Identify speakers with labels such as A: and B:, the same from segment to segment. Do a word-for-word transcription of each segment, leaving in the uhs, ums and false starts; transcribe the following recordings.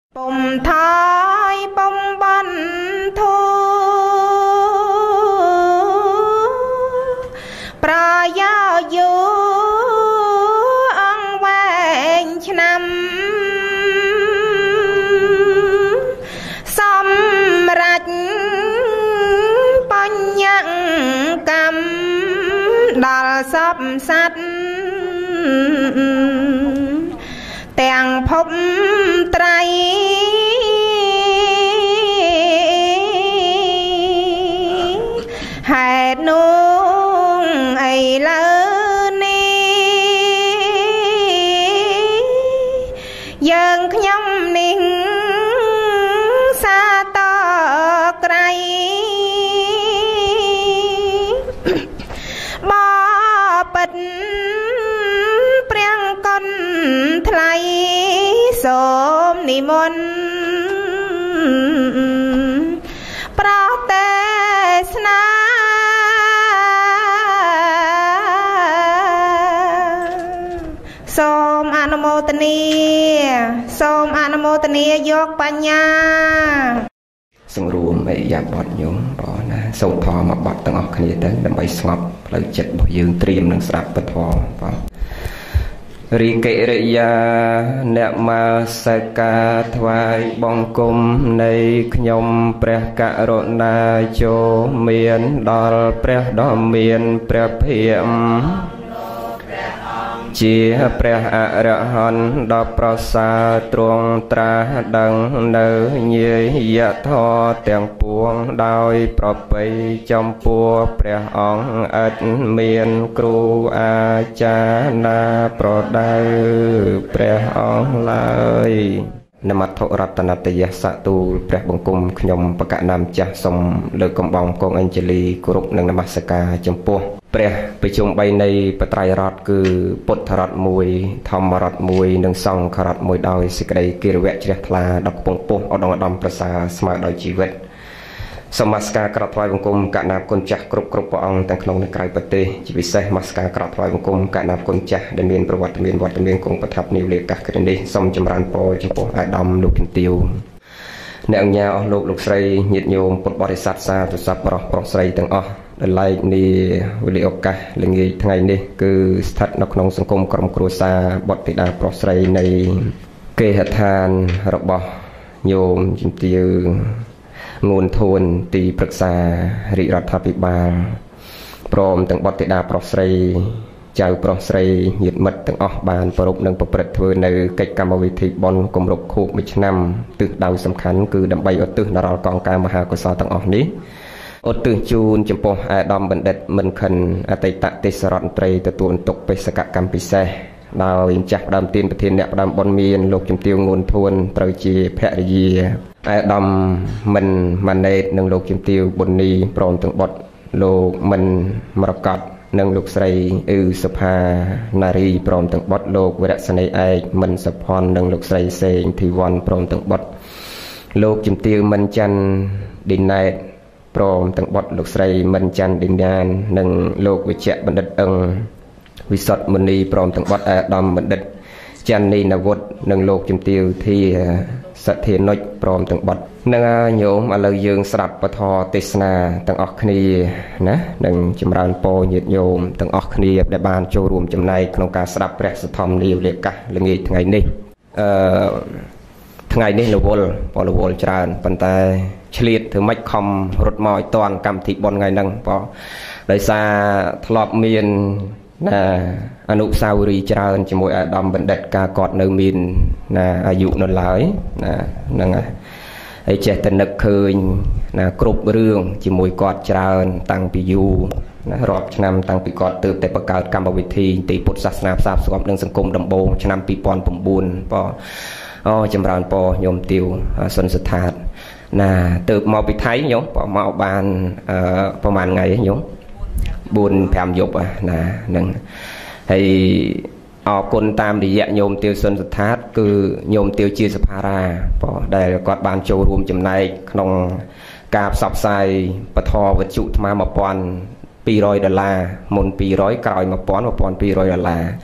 A: ปุ่มท้ายปุ่มบันทูปรายาอยู่อังแวงชนำสำรัจปัญญกรรมดาลสับสัตแต่งพบไตรหายนุ่งไอเลินนี้ยังขยำนิ่งซาต่อไกลบ่ปัดเปรียงก้นไทยสมนิมนต์ปราเตสนาสมอนุโมทนีสมอนุโมทนียกปัญญา
B: สังรวมไอ้ยาบอดโยมบอนะส่งพอมาบัดตั้งออกคณีเต้นดำไปสงบเลยจัดบ่ยืนเตรียมหนังสลับปะทอปะริเกริยาเนมาสกาทวายบองกุมในขยมเปรกะโรนาโจเมียนดอลเปรดอมเมียนเปรเพียมเจียเปรอระหันดอปราสาตรวงตราดังเนยยะทอเตียงปวงดอยปรไปจอมปัวเปรองอัดเมียนครูอาจานาโปรดได้เปรองเลยนมัตถรัตนตยสตูเปรบังกุมขยมประกาศนามจักสมเลือกกำบองกองอัญชลีกรุกนังนมัสกาจมปัวเปรไปชมใบในปไตรรัตคือปุถรัตมวยธรรมรัตมวยหนึ่งสองขรัตมวยดอยสิกได้กิรเวชเรทลาดอกปงปุอดองดำประสาสมาดอยชีวิตสมัสการกระทอยบังกุมกะนาบคนจักกรุบกรุบปองแต่ขนมในไกรปฏิจิวิเศษมัสการกระทอยบังกุมกะนาบคนจักดำเนินประวัติเมียนวัดดำเนินคงประทับนิวเลกะกระดิ่งสมจำรันปอจิปออาดอมลูกกินติวในอังยาลูกลูกใส่ยิดโยมปดบริษัทซาตุสับปรปรใส่ตั้งอ๋อไลน์นี่วิดีโอกาเรื่องนี้ทั้งไงนี่คือสถานนักนองสังคมกรมครัวซาบทธิดาปรใส่ในเกหทานระบอบโยมจิมติวงูนโทนตีปรึกษาริรัฐภิบาลพร้อมตั้งบทธิดาปรใส่เจ้าปรใส่ยึดมัดตั้งอ๋อบานประรบนังประพฤติเพื่อในกิจกรรมวิธีบอลกรมรบคูมิชนำตึกดาวสำคัญคือดำใบอตึกนารากองการมหากษัตริย์ตั้งอ๋อนี้อดตื่นจูนจมพออาดอมบันเด็ดมันคันอติตะติสรันตรีตัวตัวตกไปสกัดกรรมพิเศษดาวอินจักดำตีนประเทศเนี่ยดำบอลเมียนโลกจมเตียวงูนทวนตรจีแพรยีอาดอมมันมันเนตหนึ่งโลกจมเตียวบนนี้พร้อมถึงบทโลกมันมรกัดหนึ่งลูกใส่อือสภานารีพร้อมถึงบทโลกเวรสเนไอมันสะพอนหนึ่งลูกใส่เซงทีวันพร้อมถึงบทโลกจมเตียวมันจันดินในพร้อมตั้งบทลูกใส่มันจันดินแดนหนึ่งโลกวิเชษบัณฑิตอังวิสุทธิมณีพร้อมตั้งบทอาดอมบัณฑิตจันนีนวุฒิหนึ่งโลกจิมติวที่สเทียนอยพร้อมตั้งบทหนึ่งโยมอะไรยืงสลับปทอติสนาตั้งออกคณีนะหนึ่งจำรานโปญโยมตั้งออกคณีได้บานโจรวมจำในโครงการสลับแปรสะทอมนิวเล็กกะเรื่องนี้ทั้งไงนี่ทั้งไงนี่ละวอลพอละวอลจานปันแต่เฉลี่ยถึงไม่คอมรถมอยตอนกำทิบอลไงนั่งพอได้ซาทลอบเมียนนะอนุสาวรีย์จานจมวยอาดอมบันเด็ดกากอดเนมินนะอายุนนหลายนะนั่งไงไอเจตนึกเคยนะกรุบเรื่องจมวยกอดจานตั้งปียูนะรอบชนำตั้งปีกอดเติมแต่ประกาศกรรมวิธีตีพุทธศาสนาทราบสวมเรื่องสังคมดำโบชนำปีปอนปุ่มบุญพออ๋อจำรานปอโยมติวสนสถานน่ะตืบมาไปไทยโยมพอมาบานประมาณไงโยมบุญแผ่มยบอ่ะนะหนึ่งให้ออกคนตามดิยะโยมติวสนสถานคือโยมติวจีสภาราพอได้กอดบานโจรวมจำในขนมกาบสับไซปะทอวัจุมามาปอนปีร้อยดอลลาร์มุนปีร้อยกลอยมาปอนมาปอนปีร้อยดอลลาร์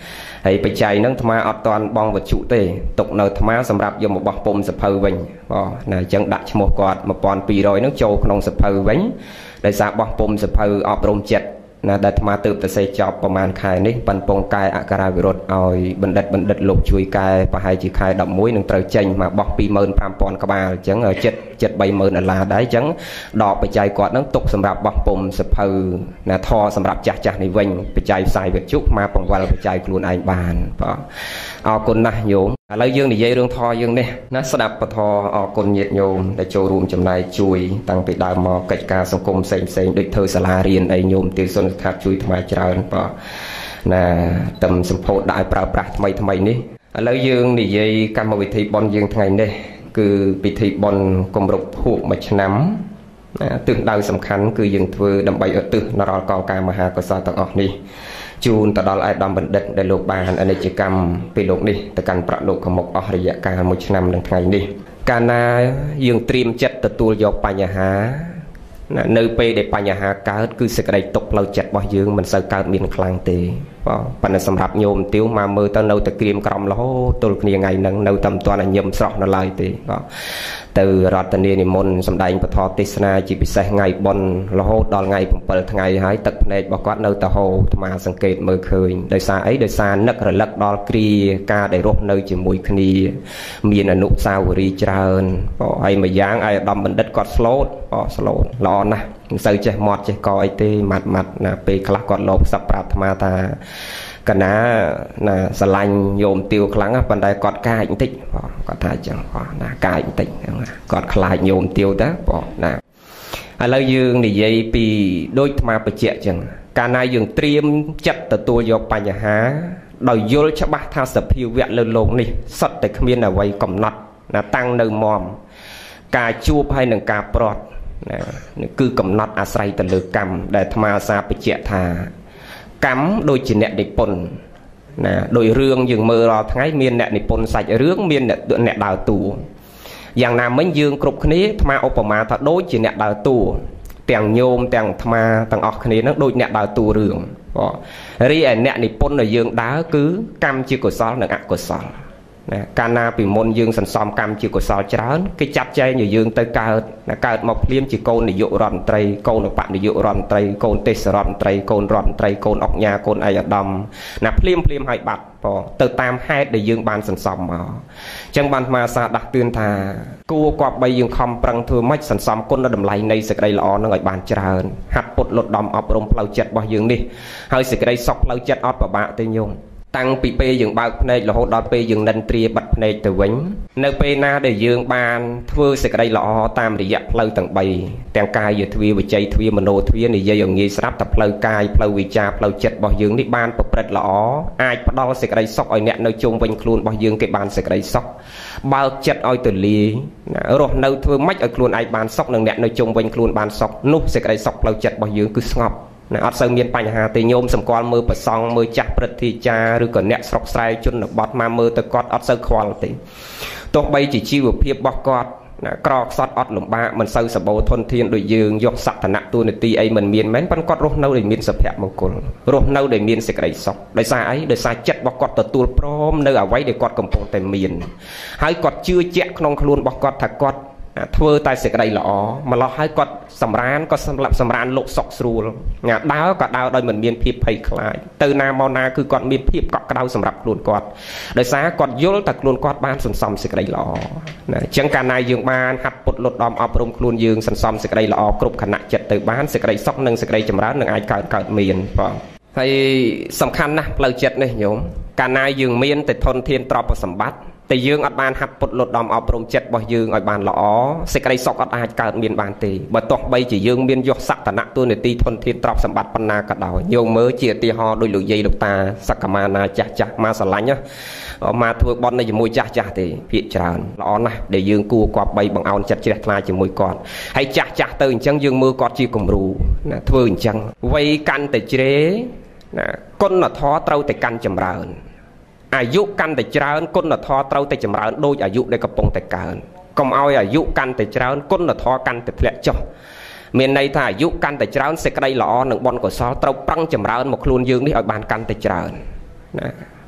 B: ហើយបច្ច័យហ្នឹងអាត្មាអត់តាន់បងវត្ថុទេទុកនៅអាត្មាសម្រាប់យកមកបោះពុំសភៅវិញបងណាអញ្ចឹងដាក់ឈ្មោះគាត់một nghìn hai trămហ្នឹងចូលក្នុងសភៅវិញដោយសារបោះពុំសភៅអប់រំចិត្តណាដែលអាត្មាទើបទៅសេចប់ប្រហែលខែនេះប៉ុនពងកែអក្សរវិរុទ្ធឲ្យបណ្ឌិតបណ្ឌិតលោកជួយកែប្រហែលជាខែelevenនឹងត្រូវចេញមកបោះtwo five thousandក្បាលអញ្ចឹងចិត្តចិត្តthree thousandដុល្លារដែរអញ្ចឹងដកបច្ច័យគាត់នឹងទុកសម្រាប់បោះពុំសភៅណាធរសម្រាប់ចាស់ចាស់នេះវិញបច្ច័យផ្សាយវិទ្យុមកបង្វិលបច្ច័យខ្លួនឯងបានបាទអរគុណណាស់ញោមឥឡូវយើងនិយាយរឿងធរយើងនេះណាស្ដាប់ពធអរគុណញាតិញោមដែលចូលរួមចំណែកជួយតាំងពីដើមមកកិច្ចការសង្គមផ្សេងផ្សេងដូចធ្វើសាលារៀនអីញោមទាសុនថាជួយថ្មច្រើនបាទណាតំសម្ពោធដាក់ឲ្យប្រើប្រាស់ថ្មីថ្មីនេះឥឡូវយើងនិយាយកម្មវិធីបុណ្យយើងថ្ងៃនេះគឺពិធីបុណ្យគម្រប់ភូមិមួយឆ្នាំណាទិសដៅសំខាន់គឺយើងធ្វើដើម្បីឧទ្ទិសនរលកងការមហាកុសលទាំងអស់នេះជូនទៅដល់ឯកឧត្តមបណ្ឌិតដែលលោកបានអនិច្ចកម្មពីលោកនេះទៅកាន់ប្រាក់លោកខាងមុខអស់រយៈកាលមួយឆ្នាំនឹងថ្ងៃនេះកាលណាយើងត្រៀមចិត្តទទួលយកបញ្ហានៅពេលដែលបញ្ហាកើតគឺសេចក្តីទុកផ្លូវចិត្តរបស់យើងមិនសូវកើតមានខ្លាំងទេបាទប៉ុន្តែសម្រាប់ញោមទាវមកមើលទៅនៅតែក្រៀមក្រំរហូតទល់គ្នាថ្ងៃហ្នឹងនៅតែមិនទាន់ញឹមស្រស់នៅឡើយទេបាទទៅរតនានិមន្តសម្ដែងពធទេសនាជាពិសេសថ្ងៃបុណ្យរហូតដល់ថ្ងៃsevenថ្ងៃហើយទឹកភ្នែករបស់គាត់នៅតែហូរអាត្មាសង្កេតមើលឃើញដោយសារអីដោយសារនឹករលឹកដល់គ្រាការដែលរស់នៅជាមួយគ្នាមានអនុស្សាវរីយ៍ច្រើនបាទហើយមួយយ៉ាងឯកឧត្តមបណ្ឌិតគាត់ស្លូតបាទស្លូតល្អណាស់មិនសូវចេះមាត់ចេះកអីទេម៉ាត់ម៉ាត់ណាពេលខ្លះគាត់លោកសັບប្រាប់អាត្មាថាកណាណាស្រឡាញ់ញោមទាវខ្លាំងប៉ុន្តែគាត់កាចបន្តិចបងគាត់ថាអញ្ចឹងបងណាកាចបន្តិចគាត់ខ្លាចញោមទាវទៅបងណាឥឡូវយើងនិយាយពីដូចអាត្មាបញ្ជាក់អញ្ចឹងកាលណាយើងត្រៀមចិត្តទទួលយកបញ្ហាដោយយល់ច្បាស់ថាសភាវៈលើលោកនេះសុទ្ធតែគ្មានអ្វីកំណត់ណាតាំងនៅមមការជួបហើយនឹងការប្រត់ណាគឺកំណត់អាស្រ័យទៅលើកម្មដែលអាត្មាសាបញ្ជាក់ថាកម្មដូចជាអ្នកនិពន្ធណាដោយរឿងយើងមើលរាល់ថ្ងៃមានអ្នកនិពន្ធសាច់រឿងមានអ្នកអ្នកដើរតួយ៉ាងណាមិញយើងគ្រប់គ្នាអាត្មាឧបមាថាដូចជាអ្នកដើរតួទាំងញោមទាំងអាត្មាទាំងអស់គ្នានឹងដូចអ្នកដើរតួរឿងបាទរីឯអ្នកនិពន្ធដែលយើងដើរគឺកម្មជាកុសលនិងអកុសលណាកាលណាពីមុនយើងសន្សំកម្មជាកុសលច្រើនគេចាត់ចែងឲ្យយើងទៅកើតណាកើតមកភ្លាមជាកូននាយករដ្ឋមន្ត្រីកូនឧបនាយករដ្ឋមន្ត្រីកូនទេសរដ្ឋមន្ត្រីកូនរដ្ឋមន្ត្រីកូនអុកញ៉ាកូនឯកឧត្តមណាភ្លាមភ្លាមឲ្យបាត់បងទៅតាមហេតុដែលយើងបានសន្សំមកអញ្ចឹងបានអាត្មាសាដាស់តឿនថាគួរគប្បីយើងខំប្រឹងធ្វើម៉េចសន្សំគុណតម្លៃនៃសេចក្តីល្អនឹងឲ្យបានច្រើនហាត់ពុតលត់ដំអប់រំផ្លូវចិត្តរបស់យើងនេះហើយសេចក្តីសុខផ្លូវចិត្តអត់ពិបាកទេញោមតាំងពីពេលយើងបើកភ្នែករហូតដល់ពេលយើងនិនទ្រាបាត់ភ្នែកទៅវិញនៅពេលណាដែលយើងបានធ្វើសេចក្តីល្អតាមរយៈផ្លូវទាំង3ទាំងកាយទ្វារវិច័យទ្វារមโนទ្វារនិយាយឲ្យងាយស្រាប់តែផ្លូវកាយផ្លូវវិចារផ្លូវចិត្តរបស់យើងនេះបានប្រព្រឹត្តល្អអាចផ្ដល់សេចក្តីសុខឲ្យអ្នកនៅជុំវិញខ្លួនរបស់យើងគេបានសេចក្តីសុខបើកចិត្តឲ្យទូលាយរស់នៅធ្វើម៉េចឲ្យខ្លួនឯងបានសុខនិងអ្នកនៅជុំវិញខ្លួនបានសុខនោះសេចក្តីសុខផ្លូវចិត្តរបស់យើងគឺស្ងប់ណាអត់សូវមានបញ្ហាទេញោមសម្គាល់មើលប្រសង់មើលចាស់ព្រឹទ្ធាចារ្យឬក៏អ្នកស្រុកស្រែជនបទមកមើលទៅគាត់អត់សូវខ្វល់ទេទោះបីជាជីវភាពរបស់គាត់ណាក្រខ្សត់អត់លំបាកមិនសូវសបោធនធានដូចយើងយកសក្តានៈទូនាទីអីមិនមានមែនប៉ុន្តែគាត់រស់នៅដោយមានសុភមង្គលរស់នៅដោយមានសេចក្តីសុខដោយសារអីដោយសារចិត្តរបស់គាត់ទទួលព្រមនៅអ្វីដែលគាត់កំពុងតែមានហើយគាត់ជឿជាក់ក្នុងខ្លួនរបស់គាត់ថាគាត់ធ្វើតែសេចក្តីល្អម្លោះហើយគាត់សម្រានក៏សម្រាប់សម្រានលោកសុកស្រួលណាដើរក៏ដើរដោយមិនមានភាពភ័យខ្លាចទៅណាមកណាគឺគាត់មានភាពកក់ក្ដៅសម្រាប់ខ្លួនគាត់ដោយសារគាត់យល់តែខ្លួនគាត់បានសន្សំសេចក្តីល្អណាអញ្ចឹងកាលណាយើងបានហាត់ពុតលត់ដំអប់រំខ្លួនយើងសន្សំសេចក្តីល្អគ្រប់ខណៈចិត្តទៅបានសេចក្តីសុខនិងសេចក្តីចម្រើននឹងអាចកើតកើតមានបងហើយសំខាន់ណាស់ផ្លូវចិត្តនេះញោមកាលណាយើងមានតែធនធានទ្រព្យសម្បត្តិតែយើងអត់បានហាត់ពុតលត់ដំអប់រំចិត្តរបស់យើងឲ្យបានល្អសេចក្តីសុខអត់អាចកើតមានបានទេបើទោះបីជាយើងមានយកសក្តានៈទូនាទីធនធានទ្រព្យសម្បត្តិប៉ុណ្ណាក៏ដោយញោមមើលជាឧទាហរណ៍ដោយលោកយាយលោកតាសក្កមាណាចាស់ចាស់មកស្រឡាញ់មកធ្វើបន់នៅជាមួយចាស់ចាស់ទេភាកច្រើនល្អណាស់ដែលយើងគួរគប្បីបង្អោនចិត្តជ្រះថ្លាជាមួយគាត់ហើយចាស់ចាស់ទៅអញ្ចឹងយើងមើលគាត់ជាគំរូណាធ្វើអញ្ចឹងវ័យកាន់តែជ្រេណាគុណធម៌ត្រូវតែកាន់ចម្រើនអាយុកាន់តែច្រើនគុណធម៌ត្រូវតែចម្រើនដូចអាយុដែលកំពុងតែកើនកុំឲ្យអាយុកាន់តែច្រើនគុណធម៌កាន់តែធ្លាក់ចុះមានន័យថាអាយុកាន់តែច្រើនសេចក្តីល្អនិងបុណ្យកុសលត្រូវប្រឹងចម្រើនមកខ្លួនយើងនេះឲ្យបានកាន់តែច្រើនណា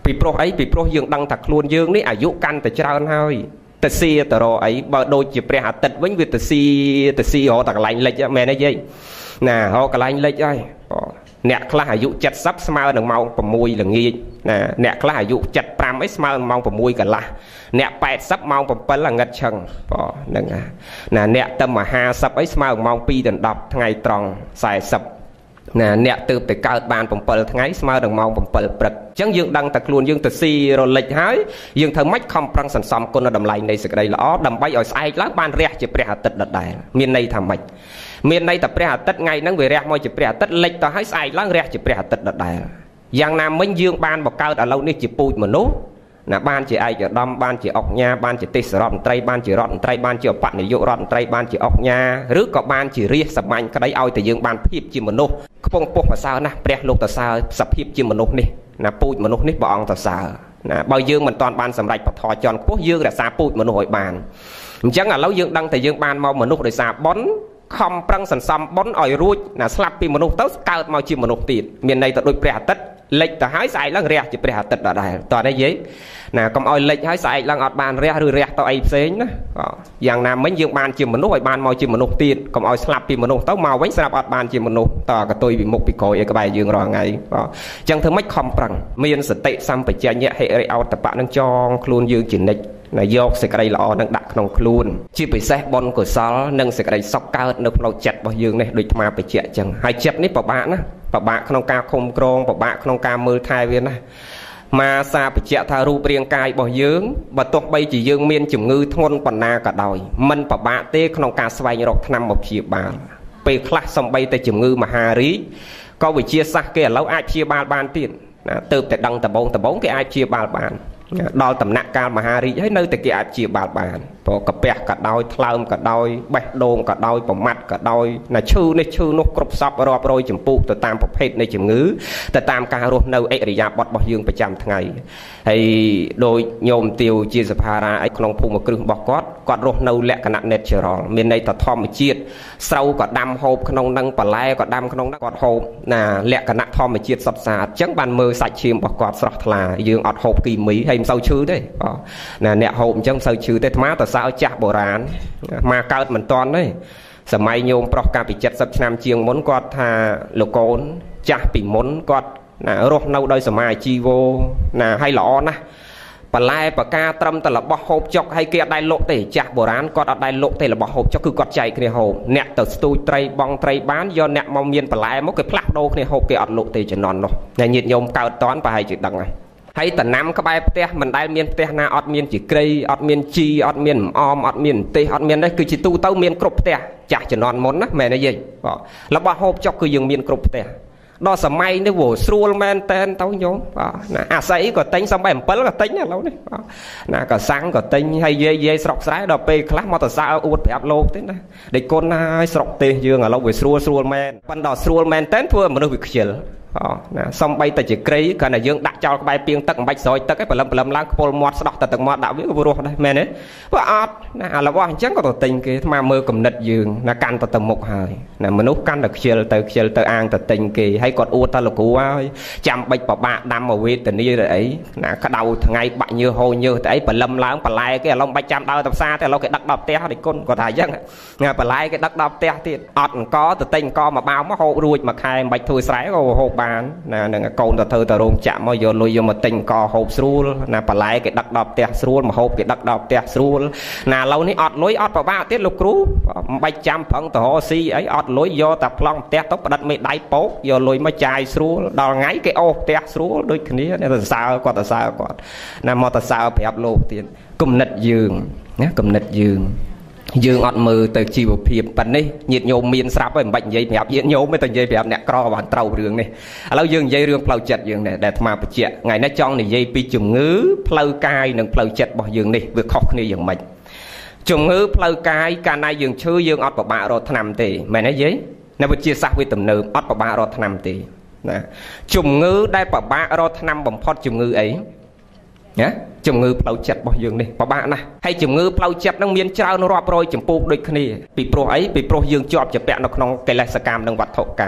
B: ពីព្រោះអីពីព្រោះយើងដឹងថាខ្លួនយើងនេះអាយុកាន់តែច្រើនហើយទៅស៊ីទៅរកអីបើដូចជាព្រះអាទិត្យវិញវាទៅស៊ីទៅស៊ីរកតែកន្លែងលិចមែនទេយាយណារកកន្លែងលិចហើយអ្នកខ្លះអាយុเจ็ดสิบស្មើនឹងម៉ោងหกល្ងាចណាអ្នកខ្លះអាយុเจ็ดสิบห้าអីស្មើនឹងម៉ោងหกកន្លះអ្នកแปดสิบម៉ោងเจ็ดល្ងឹតឆឹងបងហ្នឹងណាអ្នកទៅមកห้าสิบអីស្មើនឹងម៉ោងtwoដល់tenថ្ងៃត្រង់fortyណាអ្នកទើបទៅកើតបានsevenថ្ងៃស្មើនឹងម៉ោងsevenព្រឹកអញ្ចឹងយើងដឹងតែខ្លួនយើងទៅស៊ីរលិចហើយយើងធ្វើម៉េចខំប្រឹងសន្សំគុណតម្លៃនៃសេចក្តីល្អដើម្បីឲ្យស្អែកឡើងបានរះជាព្រះអាទិត្យដដែលមានន័យថាម៉េចមានន័យថាព្រះអាទិត្យថ្ងៃហ្នឹងវារះមកជាព្រះអាទិត្យលិចទៅឲ្យស្អែកឡើងរះជាព្រះអាទិត្យដដែលយ៉ាងណាមិញយើងបានបង្កើតឥឡូវនេះជាពូជមនុស្សណាបានជាឯកឧត្តមបានជាអុកញ៉ាបានជាទេសរដ្ឋមន្ត្រីបានជារដ្ឋមន្ត្រីបានជាឧបនាយករដ្ឋមន្ត្រីបានជាអុកញ៉ាឬក៏បានជារាជសម្ាញ់ក្តីឲ្យតែយើងបានភាពជាមនុស្សខ្ពង់ពោះប្រសើរណាស់ព្រះលោកតសើសភាពជាមនុស្សនេះណាពូជមនុស្សនេះព្រះអង្គតសើណាបើយើងមិនតាន់បានសម្រេចបធរជាន់ខ្ពស់យើងរក្សាពូជមនុស្សឲ្យបានអញ្ចឹងឥឡូវយើងដឹងតែយើងបានមកមនុស្សដោយសារបុណ្យខំប្រឹងសន្សំបុណ្យឲ្យរួចណាស្លាប់ពីមនុស្សទៅកើតមកជាមនុស្សទៀតមានន័យទៅដូចព្រះអាទិត្យលិចទៅហើយស្អែកឡើងរះជាព្រះអាទិត្យដដែលតោះនេះយាយណាកុំឲ្យលិចហើយស្អែកឡើងអត់បានរះឬរះទៅអីផ្សេងណាយ៉ាងណាមិញយើងបានជាមនុស្សឲ្យបានមកជាមនុស្សទៀតកុំឲ្យស្លាប់ពីមនុស្សទៅមកវិញស្រាប់អត់បានជាមនុស្សតកតុយពីមុខពីក្រោយឯក្បែរយើងរាល់ថ្ងៃបាទអញ្ចឹងធ្វើម៉េចខំប្រឹងមានសតិសម្បជញ្ញៈហិរិអោតបៈនឹងចងខ្លួនយើងជានិច្ចណាយកសេចក្តីល្អនឹងដាក់ក្នុងខ្លួនជាពិសេសបុណ្យកុសលនិងសេចក្តីសុខកើតនៅក្នុងចិត្តរបស់យើងនេះដូចអាត្មាបញ្ជាក់អញ្ចឹងហើយចិត្តនេះពិបាកណាពិបាកក្នុងការឃុំក្រងពិបាកក្នុងការមើលថែវាណាមកសាបញ្ជាក់ថារូបរាងកាយរបស់យើងបើទោះបីជាយើងមានជំងឺធ្ងន់ប៉ុណ្ណាក៏ដោយមិនពិបាកទេក្នុងការស្វែងរកថ្នាំមកព្យាបាលពេលខ្លះសំបីតែជំងឺមហារីកក៏វិទ្យាសាស្ត្រគេឥឡូវអាចព្យាបាលបានទៀតណាទើបតែដឹងដំបងដំបងគេអាចព្យាបាលបានដល់ដំណាក់កាលមហារីកហើយនៅតែគេអាចព្យាបាលបានព្រោះកាពះក៏ដោយថ្លើមក៏ដោយបេះដូងក៏ដោយប្រមាត់ក៏ដោយណាឈឺនេះឈឺនោះគ្រប់សពរាប់រយចម្ពោះទៅតាមប្រភេទនៃជំងឺទៅតាមការរស់នៅអិរិយាបថរបស់យើងប្រចាំថ្ងៃហើយដោយញោមទាវជាសភារាឯក្នុងភូមិគ្រឹះរបស់គាត់គាត់រស់នៅលក្ខណៈ natural មានន័យថាធម្មជាតិស្រូវក៏ដាំហូបក្នុងនឹងបន្លែក៏ដាំក្នុងនឹងគាត់ហូបណាលក្ខណៈធម្មជាតិសុទ្ធសាធអញ្ចឹងបានមើលសាច់ឈាមរបស់គាត់ស្រស់ថ្លាយើងអត់ហូបគីមីហើយមិនសូវឈឺទេណាអ្នកហូបអញ្ចឹងមិនសូវឈឺទេអាត្មាតសើចាស់បុរាណមកកើតមិនតាន់ទេសម័យញោមប្រុសកាលពីเจ็ดสิบឆ្នាំជាងមុនគាត់ថាលោកកូនចាស់ពីមុនគាត់ណារស់នៅដោយសមាជីវោណាហើយល្អណាស់បន្លែបកាត្រឹមតែរបស់ហូបចុកហើយគេអត់ដែលលក់ទេចាស់បុរាណគាត់អត់ដែលលក់ទេរបស់ហូបចុកគឺគាត់ចែកគ្នាហូបអ្នកទៅស្ទូចត្រីបងត្រីបានយកអ្នកមកមានបន្លែមកគេផ្លាស់ដូរគ្នាហូបគេអត់លក់ទេជំនាន់នោះតែញាតិញោមកើតតាន់ប្រហែលជាដឹងហើយហើយតំណាំក្បែរផ្ទះមិនដែលមានផ្ទះណាអត់មានជីក្រីអត់មានជីអត់មានអមអត់មានទេសអត់មាននេះគឺជាទូទៅមានគ្រប់ផ្ទះចាស់ជំនាន់មុនណាមែនទេយាយបាទរបស់ហូបចុកគឺយើងមានគ្រប់ផ្ទះដល់សម័យនេះវោស្រួលមែនតែនទៅញោមបាទណាអាស័យក៏ទិញសំបីអំពិលក៏ទិញឥឡូវនេះបាទណាក៏សាំងក៏ទិញហើយយាយយាយស្រុកស្រែដល់ពេលខ្លះមកតសើអួតប្រាប់លោកទេណាដេកគុណហើយស្រុកទេសយើងឥឡូវវាស្រួលស្រួលមែនប៉ុន្តែស្រួលមែនតែនធ្វើឲ្យមនុស្សវាខ្ជិលអូណាសំបីតែជាក្រីគ្រាន់តែយើងដាក់ចោលក្បែរពីងទឹកមិនបាច់ស្រោចទឹកឯងព្រលឹមព្រលឹមឡើងខ្ពុលមាត់ស្ដោះតែទឹកមាត់ដាក់វាក៏រស់ដែរមែនទេបើអត់ណាអារបស់អញ្ចឹងក៏ទៅទិញគេស្មើមើលគំនិតយើងណាកាន់ទៅទៅមុខហើយណាមនុស្សកាន់តែខ្ជិលទៅខ្ជិលទៅអាងទៅទិញគេហើយគាត់អួតតែលោកគ្រូហើយចាំបាច់ប្របាក់ដាំមកវេទនីទៅអីណាក្តៅថ្ងៃបាក់ញើសហូរញើសទៅអីព្រលឹមឡើងបន្លែគេឥឡូវមិនបាច់ចាំដើរទៅផ្សារទេឥឡូវគេដឹកដល់ផ្ទះដូចគុណគាត់ថាអញ្ចឹងណាបន្លែគេដឹកដល់ផ្ទះទៀតអត់អង្គទៅទិញអង្គមកបោមកហូបរួចមួយខែមិនបាច់ធ្វើស្រែក៏ហូបបានណានឹងកូនទៅធ្វើទៅរោងចក្រមកយកលុយយកមកទិញអង្គហូបស្រួលណាបន្លែគេដឹកដល់ផ្ទះស្រួលមកហូបគេដឹកដល់ផ្ទះស្រួលណាឥឡូវនេះអត់លុយអត់ប្របាក់ទៀតលោកគ្រូមិនបាច់ចាំប្រឹងទៅរកស៊ីអីអត់លុយយកតែប្លង់ផ្ទះទៅផ្ដិតមេដៃពោកយកលុយមកចាយស្រួលដល់ថ្ងៃគេអូសផ្ទះស្រួលដូចគ្នាទៅសើគាត់ទៅសើគាត់ណាមកទៅសើប្រាប់លោកទៀតគំនិតយើងណាគំនិតយើងយើងអត់មើលទៅជីវភាពប៉ុណ្នេះញាតិញោមមានស្រាប់ហើយមិនបាច់និយាយប្រាប់ញាតិញោមទេតែនិយាយប្រាប់អ្នកក្របានត្រូវរឿងនេះឥឡូវយើងនិយាយរឿងផ្លូវចិត្តយើងនេះដែលអាត្មាបញ្ជាក់ថ្ងៃនេះចង់និយាយពីជំងឺផ្លូវកាយនិងផ្លូវចិត្តរបស់យើងនេះវាខុសគ្នាយ៉ាងម៉េចជំងឺផ្លូវកាយកាលណាយើងឈឺយើងអត់ពិបាករកថ្នាំទេមែនទេយាយនៅវិទ្យាសាស្ត្រវាទំនើបអត់ពិបាករកថ្នាំទេណាជំងឺដែលពិបាករកថ្នាំបំផុតជំងឺអីណាជំងឺផ្លូវចិត្តរបស់យើងនេះពិបាកណាស់ហើយជំងឺផ្លូវចិត្តនឹងមានច្រើនរាប់រយចម្ពោះដូចគ្នាពីព្រោះអីពីព្រោះយើងជាប់ជាពាក់នៅក្នុងកិលេសកម្មនិងវត្ថុកម្ម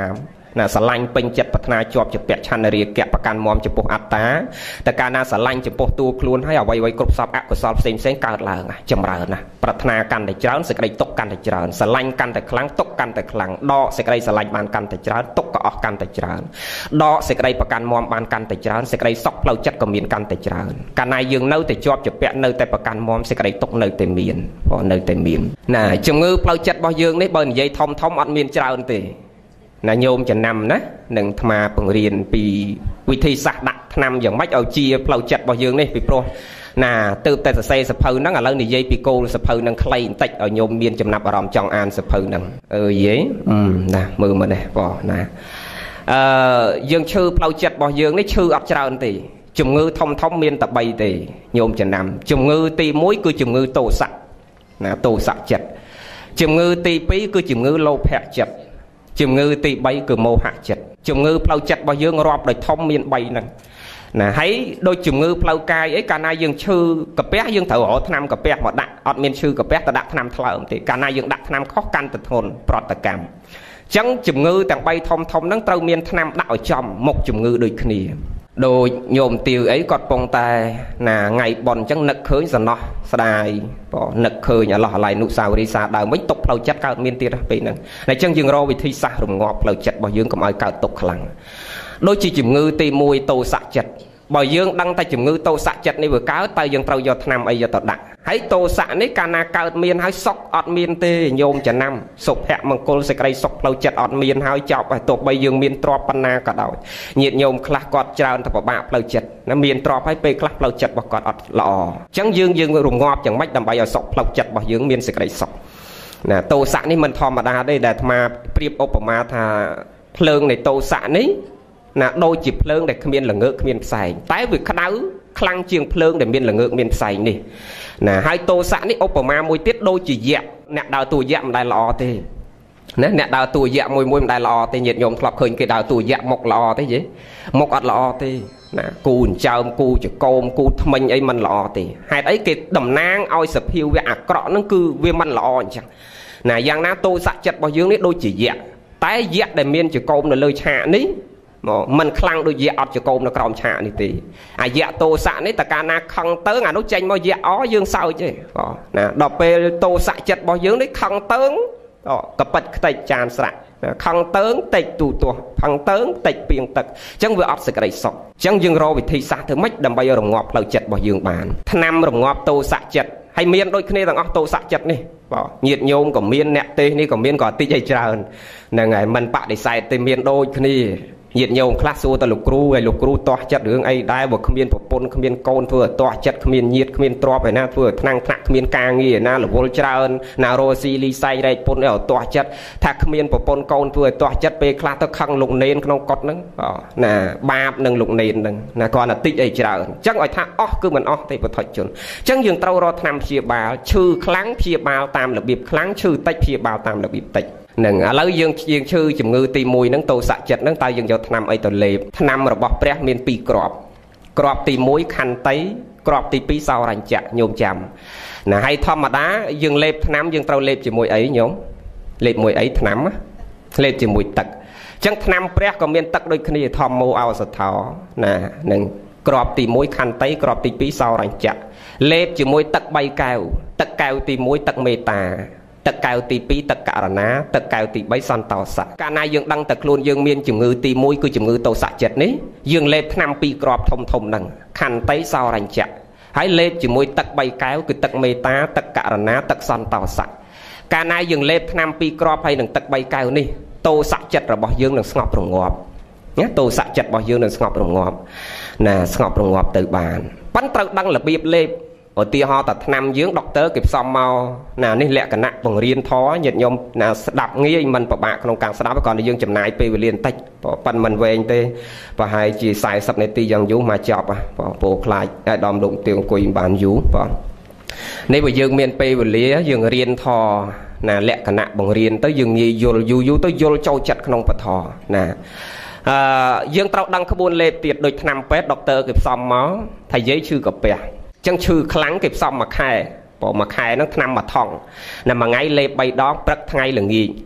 B: ណាស្រឡាញ់ពេញចិត្តប្រាថ្នាជាប់ជាពាក់ឆន្ទរាគៈប្រកាន់មមចំពោះអត្តាតែកាលណាស្រឡាញ់ចំពោះតួខ្លួនហើយអ្វីៗគ្រប់សពអកុសលផ្សេងផ្សេងកើតឡើងចម្រើនណាប្រាថ្នាកាន់តែច្រើនសេចក្តីទុកកាន់តែច្រើនស្រឡាញ់កាន់តែខ្លាំងទុកកាន់តែខ្លាំងដកសេចក្តីស្រឡាញ់បានកាន់តែច្រើនទុកក៏អស់កាន់តែច្រើនដកសេចក្តីប្រកាន់មមបានកាន់តែច្រើនសេចក្តីសុខផ្លូវចិត្តក៏មានកាន់តែច្រើនកាលណាយើងនៅតែជាប់ជាពាក់នៅតែប្រកាន់មមសេចក្តីទុកនៅតែមានព្រោះនៅតែមានណាជំងឺផ្លូវចិត្តរបស់យើងនេះបើនិយាយធំធំអត់មានច្រើនទេណាញោមចំណាំណានឹងអាត្មាបង្រៀនពីវិធីសាស្ត្រដាក់ថ្នាំយ៉ាងម៉េចឲ្យជាផ្លូវចិត្តរបស់យើងនេះពីព្រោះណាទើបតែសរសេរសភៅហ្នឹងឥឡូវនិយាយពីគោលសភៅហ្នឹងខ្លីបន្តិចឲ្យញោមមានចំណាប់អារម្មណ៍ចង់អានសភៅហ្នឹងអើយេណាមើលមើលនេះបងណាអឺយើងឈឺផ្លូវចិត្តរបស់យើងនេះឈឺអត់ច្រើនទេជំងឺធំធំមានតែបីទេញោមចំណាំជំងឺទីមួយគឺជំងឺតោសៈណាតោសៈចិត្តជំងឺទីពីរគឺជំងឺលោភៈចិត្តជំងឺទីបីគឺមោហៈចិត្តជំងឺផ្លូវចិត្តរបស់យើងរាប់ដោយធំមានបីហ្នឹងណាហើយដូចជំងឺផ្លូវកាយអីកាលណាយើងឈឺកាពះយើងត្រូវរកថ្នាំកាពះមកដាក់អត់មានឈឺកាពះទៅដាក់ថ្នាំថ្លើមទេកាលណាយើងដាក់ថ្នាំខុសកាន់តែធ្ងន់ប្រតិកម្មអញ្ចឹងជំងឺទាំងបីធំធំហ្នឹងត្រូវមានថ្នាំដាក់ឲ្យចំមុខជំងឺដូចគ្នាដូចញោមទាវអីគាត់ពងតែណាថ្ងៃបន់អញ្ចឹងនឹកឃើញសំណោះស្ដាយបងនឹកឃើញអឡោះអាឡៃនុសាវរីយ៍សាដើមវិញទុកផ្លូវចិត្តកើតមានទៀតពេលហ្នឹងអញ្ចឹងយើងរកវិធីសាស្ត្ររងាប់ផ្លូវចិត្តរបស់យើងកុំឲ្យកើតទុកខ្លាំងដូចជាជំងឺទីមួយតោសៈចិត្តបើយើងដឹងតែជំងឺតោសៈចិត្តនេះវាកើតតើយើងត្រូវយកថ្នាំអីយកទៅដាក់ហើយតោសៈនេះកាលណាកើតមានហើយសុខអត់មានទេញោមចំណាំសុភមង្គលសេចក្តីសុខផ្លូវចិត្តអត់មានហើយចប់ហើយទោះបីយើងមានទ្រព្យប៉ុណ្ណាក៏ដោយញាតិញោមខ្លះគាត់ច្រើនតែពិបាកផ្លូវចិត្តណាមានទ្រព្យហើយពេលខ្លះផ្លូវចិត្តរបស់គាត់អត់ល្អអញ្ចឹងយើងយើងរងាប់យ៉ាងម៉េចដើម្បីឲ្យសុខផ្លូវចិត្តរបស់យើងមានសេចក្តីសុខណាតោសៈនេះមិនធម្មតាទេដែលអាត្មាប្រៀបឧបមាថាភ្លើងនៃតោសៈនេះណាដូចជាភ្លើងដែលគ្មានល្ងើកគ្មានផ្សែងតែវាក្តៅខ្លាំងជាងភ្លើងដែលមានល្ងើកមានផ្សែងនេះណាហើយតោសៈនេះឧបមាមួយទៀតដូចជាយក្សអ្នកដើរតួយក្សមិនដែលល្អទេណាអ្នកដើរតួយក្សមួយមួយមិនដែលល្អទេញាតិញោមធ្លាប់ឃើញគេដើរតួយក្សមុខល្អទេយេមុខអត់ល្អទេណាគូអញ្ចើមគូចកោមគូថ្មិញអីមិនល្អទេហេតុអីគេតំណាងឲ្យសភាវៈអាក្រក់ហ្នឹងគឺវាមិនល្អអញ្ចឹងណាយ៉ាងណាតោសៈចិត្តរបស់យើងនេះដូចជាយក្សតែយក្សដែលមានចកោមនៅលើឆាកនេះមកมันខ្លាំងដូចយក្សអត់ចកោមនៅក្រោមឆាកនេះទេអាយក្សតោសៈនេះតើកាលណាខឹងទៅអានោះចេញមកយក្សអយើងសើចទេបងណាដល់ពេលតោសៈចិត្តរបស់យើងនេះខឹងទៅអូកប៉ិតខ្ទេចចានស្រាក់ខឹងទៅតិចទូទាស់ខឹងទៅតិចពីងទឹកអញ្ចឹងវាអត់សេចក្តីសុខអញ្ចឹងយើងរកវិធីសាស្ត្រធ្វើម៉េចដើម្បីរងាប់ផ្លូវចិត្តរបស់យើងបានថ្នាំរងាប់តោសៈចិត្តហើយមានដូចគ្នាទាំងអស់តោសៈចិត្តនេះបងញាតិញោមក៏មានអ្នកទេសនេះក៏មានក៏តិចឲ្យច្រើនហ្នឹងហើយមិនបដិសេធទេមានដូចគ្នាញាតិញោមខ្លះសួរទៅលោកគ្រូហើយលោកគ្រូទាស់ចិត្តរឿងអីដែរបើគ្មានប្រពន្ធគ្មានកូនធ្វើឲ្យទាស់ចិត្តគ្មានញាតិគ្មានទ្រព្យឯណាធ្វើឲ្យថ្នាំងថ្នាក់គ្មានការងារឯណារវល់ច្រើនណារោស៊ីលីសៃរែកពុនឲ្យទាស់ចិត្តថាគ្មានប្រពន្ធកូនធ្វើឲ្យទាស់ចិត្តពេលខ្លះទៅខឹងលោកនេនក្នុងកុដហ្នឹងណាបាបនឹងលោកនេនហ្នឹងណាគាត់តែតិចអីច្រើនអញ្ចឹងឲ្យថាអស់គឺមិនអស់ទេពុទ្ធជនអញ្ចឹងយើងត្រូវរកថ្នាំព្យាបាលឈឺខ្លាំងព្យាបាលតាមរបៀបខ្លាំងឈឺតិចព្យាបាលតាមរបៀបតិចនឹងឥឡូវយើងយើងឈឺជំងឺទីមួយហ្នឹងតោសៈចិត្តហ្នឹងតើយើងយកថ្នាំអីទៅលេបថ្នាំរបស់ព្រះមានពីរគ្រាប់គ្រាប់ទីមួយខន្តីគ្រាប់ទីពីរសោរញ្ចៈញោមចាំណាហើយធម្មតាយើងលេបថ្នាំយើងត្រូវលេបជាមួយអីញោមលេបមួយអីថ្នាំលេបជាមួយទឹកអញ្ចឹងថ្នាំព្រះក៏មានទឹកដូចគ្នាធម្មោអោសថោណានឹងគ្រាប់ទីមួយខន្តីគ្រាប់ទីពីរសោរញ្ចៈលេបជាមួយទឹកបីកែវទឹកកែវទីមួយទឹកមេត្តាទឹកកែវទីពីរទឹកករណាទឹកកែវទីបីសន្តោសៈកាលណាយើងដឹងតែខ្លួនយើងមានជំងឺទីមួយគឺជំងឺតោសៈចិត្តនេះយើងលេបថ្នាំពីរគ្រាប់ធំធំហ្នឹងខន្តីសោរញ្ចៈហើយលេបជាមួយទឹកបីកែវគឺទឹកមេត្តាទឹកករណាទឹកសន្តោសៈកាលណាយើងលេបថ្នាំពីរគ្រាប់ហើយនឹងទឹកបីកែវនេះតោសៈចិត្តរបស់យើងនឹងស្ងប់រងាប់ណាតោសៈចិត្តរបស់យើងនឹងស្ងប់រងាប់ណាស្ងប់រងាប់ទៅបានប៉ុន្តែត្រូវដឹងរបៀបលេបឧទាហរណ៍តែថ្នាំយើងដុកទ័រគេផ្សំមកណានេះលក្ខណៈបង្រៀនធម៌ញាតិញោមណាស្ដាប់ងាយមិនពិបាកក្នុងការស្ដាប់គ្រាន់តែយើងចំណាយពេលវេលាបន្តិចប៉ុន្តែមិនវែងទេប្រហែលជាសែសិបនាទីយ៉ាងយូរមកចប់បងពោខ្លាចឲ្យដំលោកទៀងអង្គុយបានយូរបងនេះបើយើងមានពេលវេលាយើងរៀនធម៌ណាលក្ខណៈបង្រៀនទៅយើងងាយយល់យូរយូរទៅយល់ចូលចិត្តក្នុងពធណាអឺយើងត្រូវដឹងក្បួនលេបទៀតដូចថ្នាំពេទ្យដុកទ័រគេផ្សំមកថាយាយឈឺកាពះចឹងឈឺខ្លាំងគេផ្សំមួយខែព្រោះមួយខែហ្នឹងថ្នាំមួយថង់ណាមួយថ្ងៃលេបបីដងព្រឹកថ្ងៃល្ងាច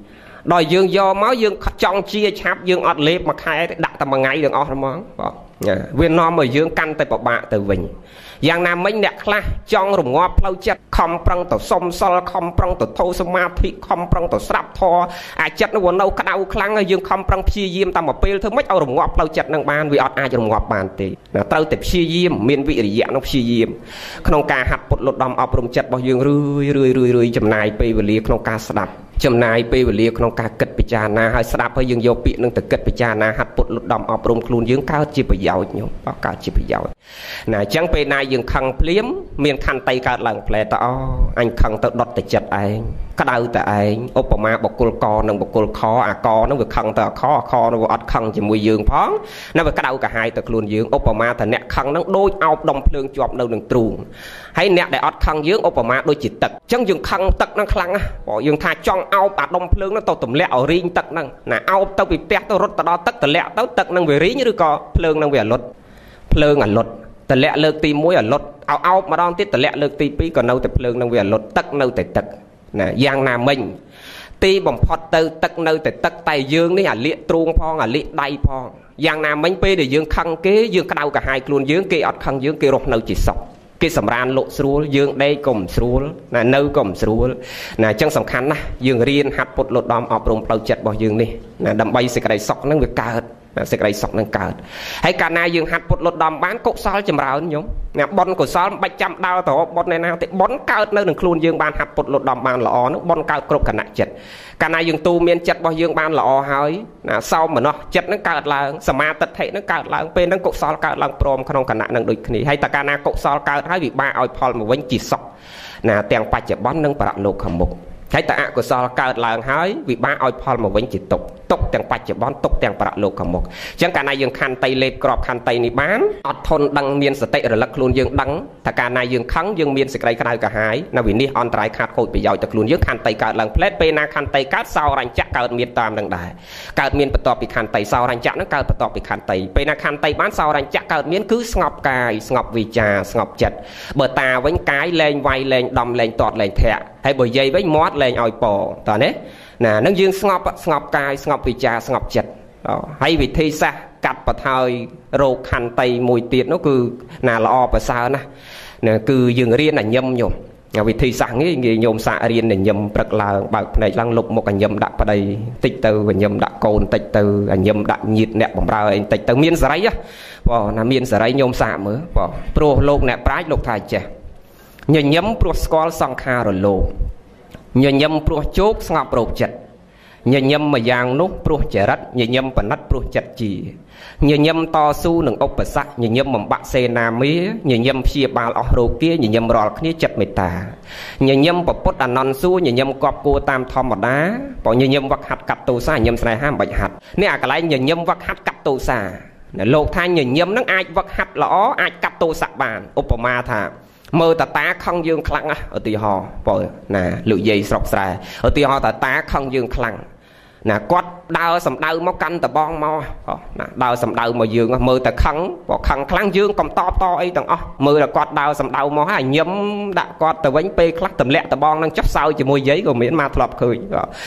C: đòi dương do máu dương trong chia chạp dương ọt lếp mà khai đặt tầm ngày đường ọt món Việt Nam mà dương căn tay bảo bạ từ vinh Giang Nam mấy nẹt khá trong rùm ngọt lâu chất không prăng tổ xông xol không prăng tổ thô sơ ma thị không prăng tổ sạp thò à chất nó buồn đâu cái đau khăn dương không prăng phi diêm ta mà pê thương mấy ao rùm ngọt lâu chất năng ban vì ọt ai rùm ngọt bàn tì tao tập phi diêm miền vị dị dạng nó phi diêm không ca hạt bột lột đom ọp rùm chất bao dương rươi rươi rươi rươi chầm này pê về lia không ca sạp chầm này pê về lia không ca kịch bị trà na hay sạp hay dương vô bị nâng từ kịch bị trà na hạt bột lột đom ọp rùm luôn dương cao chi bị giàu nhung bao cao chi bị giàu nè chẳng pê này dương khăn liếm miền khăn tay cả lần plei tao anh khăn tự đọt tự chặt anh cái đầu tại anh Obama bọc cồn cò nâng bọc cồn kho à cò nó vừa khăn tự kho kho nó vừa ọt khăn chỉ mùi dương phóng nó vừa cái đầu cả hai tự luôn dương Obama thì nẹt khăn nó đôi ao đồng phượng chọp đâu đừng truồng hay nẹt để ọt khăn dương Obama đôi chỉ tật chẳng dương khăn tật nó khăn á bỏ dương tha trong ao bạc đồng phượng nó tao tụm lẹ ở riêng tật năng nè ao tao bị tét tao rút tao đo tật tao lẹ tao tật năng về rí như được co phượng năng về luật phượng à luật tờ lẹ lược tì mũi ở lột ao ao mà đón tiết tờ lẹ lược tì pí còn nâu tập lương nông về lột tắc nâu tệ tắc nè giang nam mình tì bồng phật tư tắc nâu tệ tắc tay dương đấy à liệt truông phong à liệt đay phong giang nam mình pí để dương khăn kế dương cái đầu cả hai luôn dương kia ọt khăn dương kia rột nâu chỉ sọc cái sầm ran lộ xuống dương đây cùng xuống là nâu cùng xuống là chân sòng khăn á dương riêng hạt bột lột đom ọp rồng bao chật bỏ dương đi là đầm bay sẽ cái này sọc nó việc cao sẽ cái sọc nâng cao hay cả na dương hạt bột lột đom bán cốc sao chầm rào nhúng nè bon của sao bạch trăm đau tổ bon này nào thì bón cao nơi đường khuôn dương ban hạt bột lột đom ban lọ nó bon cao cột cả nặng chật cả na dương tu miên chật bao dương ban lọ hơi là sau mà nó chật nó cao là sầm ma tật hệ nó cao là bên nó cốc sao cao là prom không cả nặng nâng đôi khi hay ta cả na cốc sao cao hay bị ba oi pol mà vẫn chỉ sọc nè tiền bạch chật bón nâng bạc lục hầm mục thấy ta của sao cao là hơi vì ba oi pol mà vẫn chỉ tục tục tiền bạch chật bón tục tiền bạc lục hầm mục chẳng cả na dương khăn tay lê crop khăn tay này bán ọt thôn đăng miên sợi rồi lắc luôn dương đắng ta cả na dương khắng dương miên sợi cây cái cả hai na vì ní on trái khát khôi bị giàu tập luôn dương khăn tay cao lần plét pe na khăn tay cát sao rành chắc cao miên tam đằng đài cao miên bật tọp bị khăn tay sao rành chắc nó cao bật tọp bị khăn tay pe na khăn tay bán sao rành chắc cao miên cứ ngọc cài ngọc vì trà ngọc chật bờ ta với cái lên vay lên đầm lên tọt lên thẹn hay bờ dây với mót lên oi bò tao đấy nè nó dương ngọc ngọc cài ngọc vì trà ngọc chật hay vì thi xa cắt bật hơi rô khăn tay mùi tiệt nó cứ nà lo bà sao nè nè cứ dương riêng là nhâm nhôm vì thi sáng ấy nghề nhôm xạ riêng là nhâm bật là bạc này lăng lục một cái nhâm đặt vào đây tích từ và nhâm đặt cồn tích từ nhâm đặt nhiệt nẹt bằng ra anh tích từ miên sấy á bỏ là miên sấy nhôm xạ mới bỏ pro lục nẹt trái lục thải trẻ nhờ nhâm pro squall song kha rồi lô nhờ nhâm pro chốt ngọc pro chật nhờ nhâm mà giang nút pro trẻ rách nhờ nhâm và nát pro chật chỉ nhờ nhâm to su nâng ốc bật sắc nhờ nhâm mầm bạc xe nam mía nhờ nhâm chia ba lọ rô kia nhờ nhâm rò kia chật mệt tà nhờ nhâm bọc bốt đàn non su nhờ nhâm cọp cua tam thom một đá bỏ nhờ nhâm vắt hạt cặp tù xa nhâm sai ham bạch hạt nè à cái lại nhờ nhâm vắt hạt cặp tù xa lột thay nhờ nhâm nó ai vắt hạt lõ ai cặp tù sạc bàn Obama thà mơ ta tá không dương khăn á ở tì hò rồi nè lụi dây sọc xài ở tì hò ta tá không dương khăn nè quát đau sầm đau máu canh ta bon mo đau sầm đau mà dương mơ ta khăn bỏ khăn khăn dương còn to to ấy tầng ó mơ là quát đau sầm đau mo hay nhấm đã quát ta bánh pê khắc tầm lẹ ta bon đang chấp sau chỉ môi giấy của miễn ma thọp khơi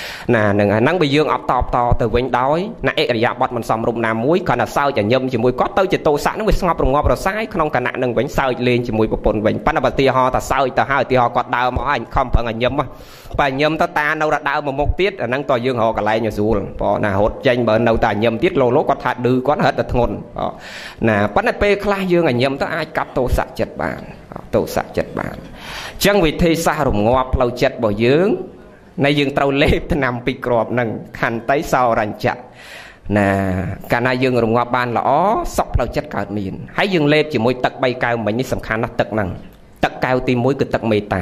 C: nè nè nắng bị dương ọc to to từ bánh đói nè ê dạ bọt mình xòm rụng nà muối còn là sao chả nhâm chỉ môi quát tới chỉ tô sẵn nó bị ngọt rồi ngọt rồi sai không cả nạn đừng bánh sao lên chỉ môi bột bột bánh bắt là tì ho ta sao ta hai tì ho quát đau mà anh không phải là nhâm á và nhâm ta ta đâu đã đau mà một tiết là năng to dương họ cả lại nhiều dù bỏ nà hốt danh bờ đầu ta nhâm tiết lô lố quát hạt đư quát hết là thôn nè bắt là pe khai dương là nhâm ta ai cắt tô sạch chật bàn tô sạch chật bàn chẳng vì thế xa rùng ngọt lâu chật bỏ dương này dương trâu lép nằm bị crop nâng khăn tay sau rành chặt nè cả na dương rùng ngọt bàn là ó sọc lâu chất cả miền hãy dương lép chỉ môi tật bay cao mình như sầm khăn nó tật nâng tật cao tim mũi cứ tật mê tà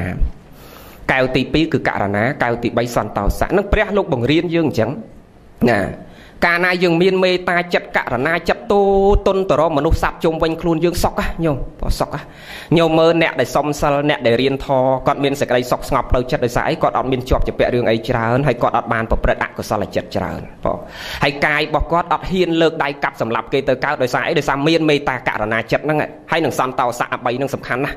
C: cao tì pí cứ cả là ná cao tì bay xoan tàu xã nó pré lúc bằng riêng dương chẳng nè cả na dương miên mê ta chặt cả là na chặt tô tôn tờ mà nó sạp chung quanh khuôn dương sọc á nhiều sọc á nhiều mơ nẹt để xong sal nẹt để riêng thò còn miên sẽ cái sọc ngọc đâu chặt để sải còn ọt miên chọp chụp bẹ đường ấy trơn hay còn ọt bàn bọc bẹt của sao là chặt trơn hay cài bọc con ọt hiên lược đai cặp sầm lập cây tờ cao để sải để sao miên mê ta cả là na chặt nó hay nằng xong tàu xã bay nằng sầm khăn á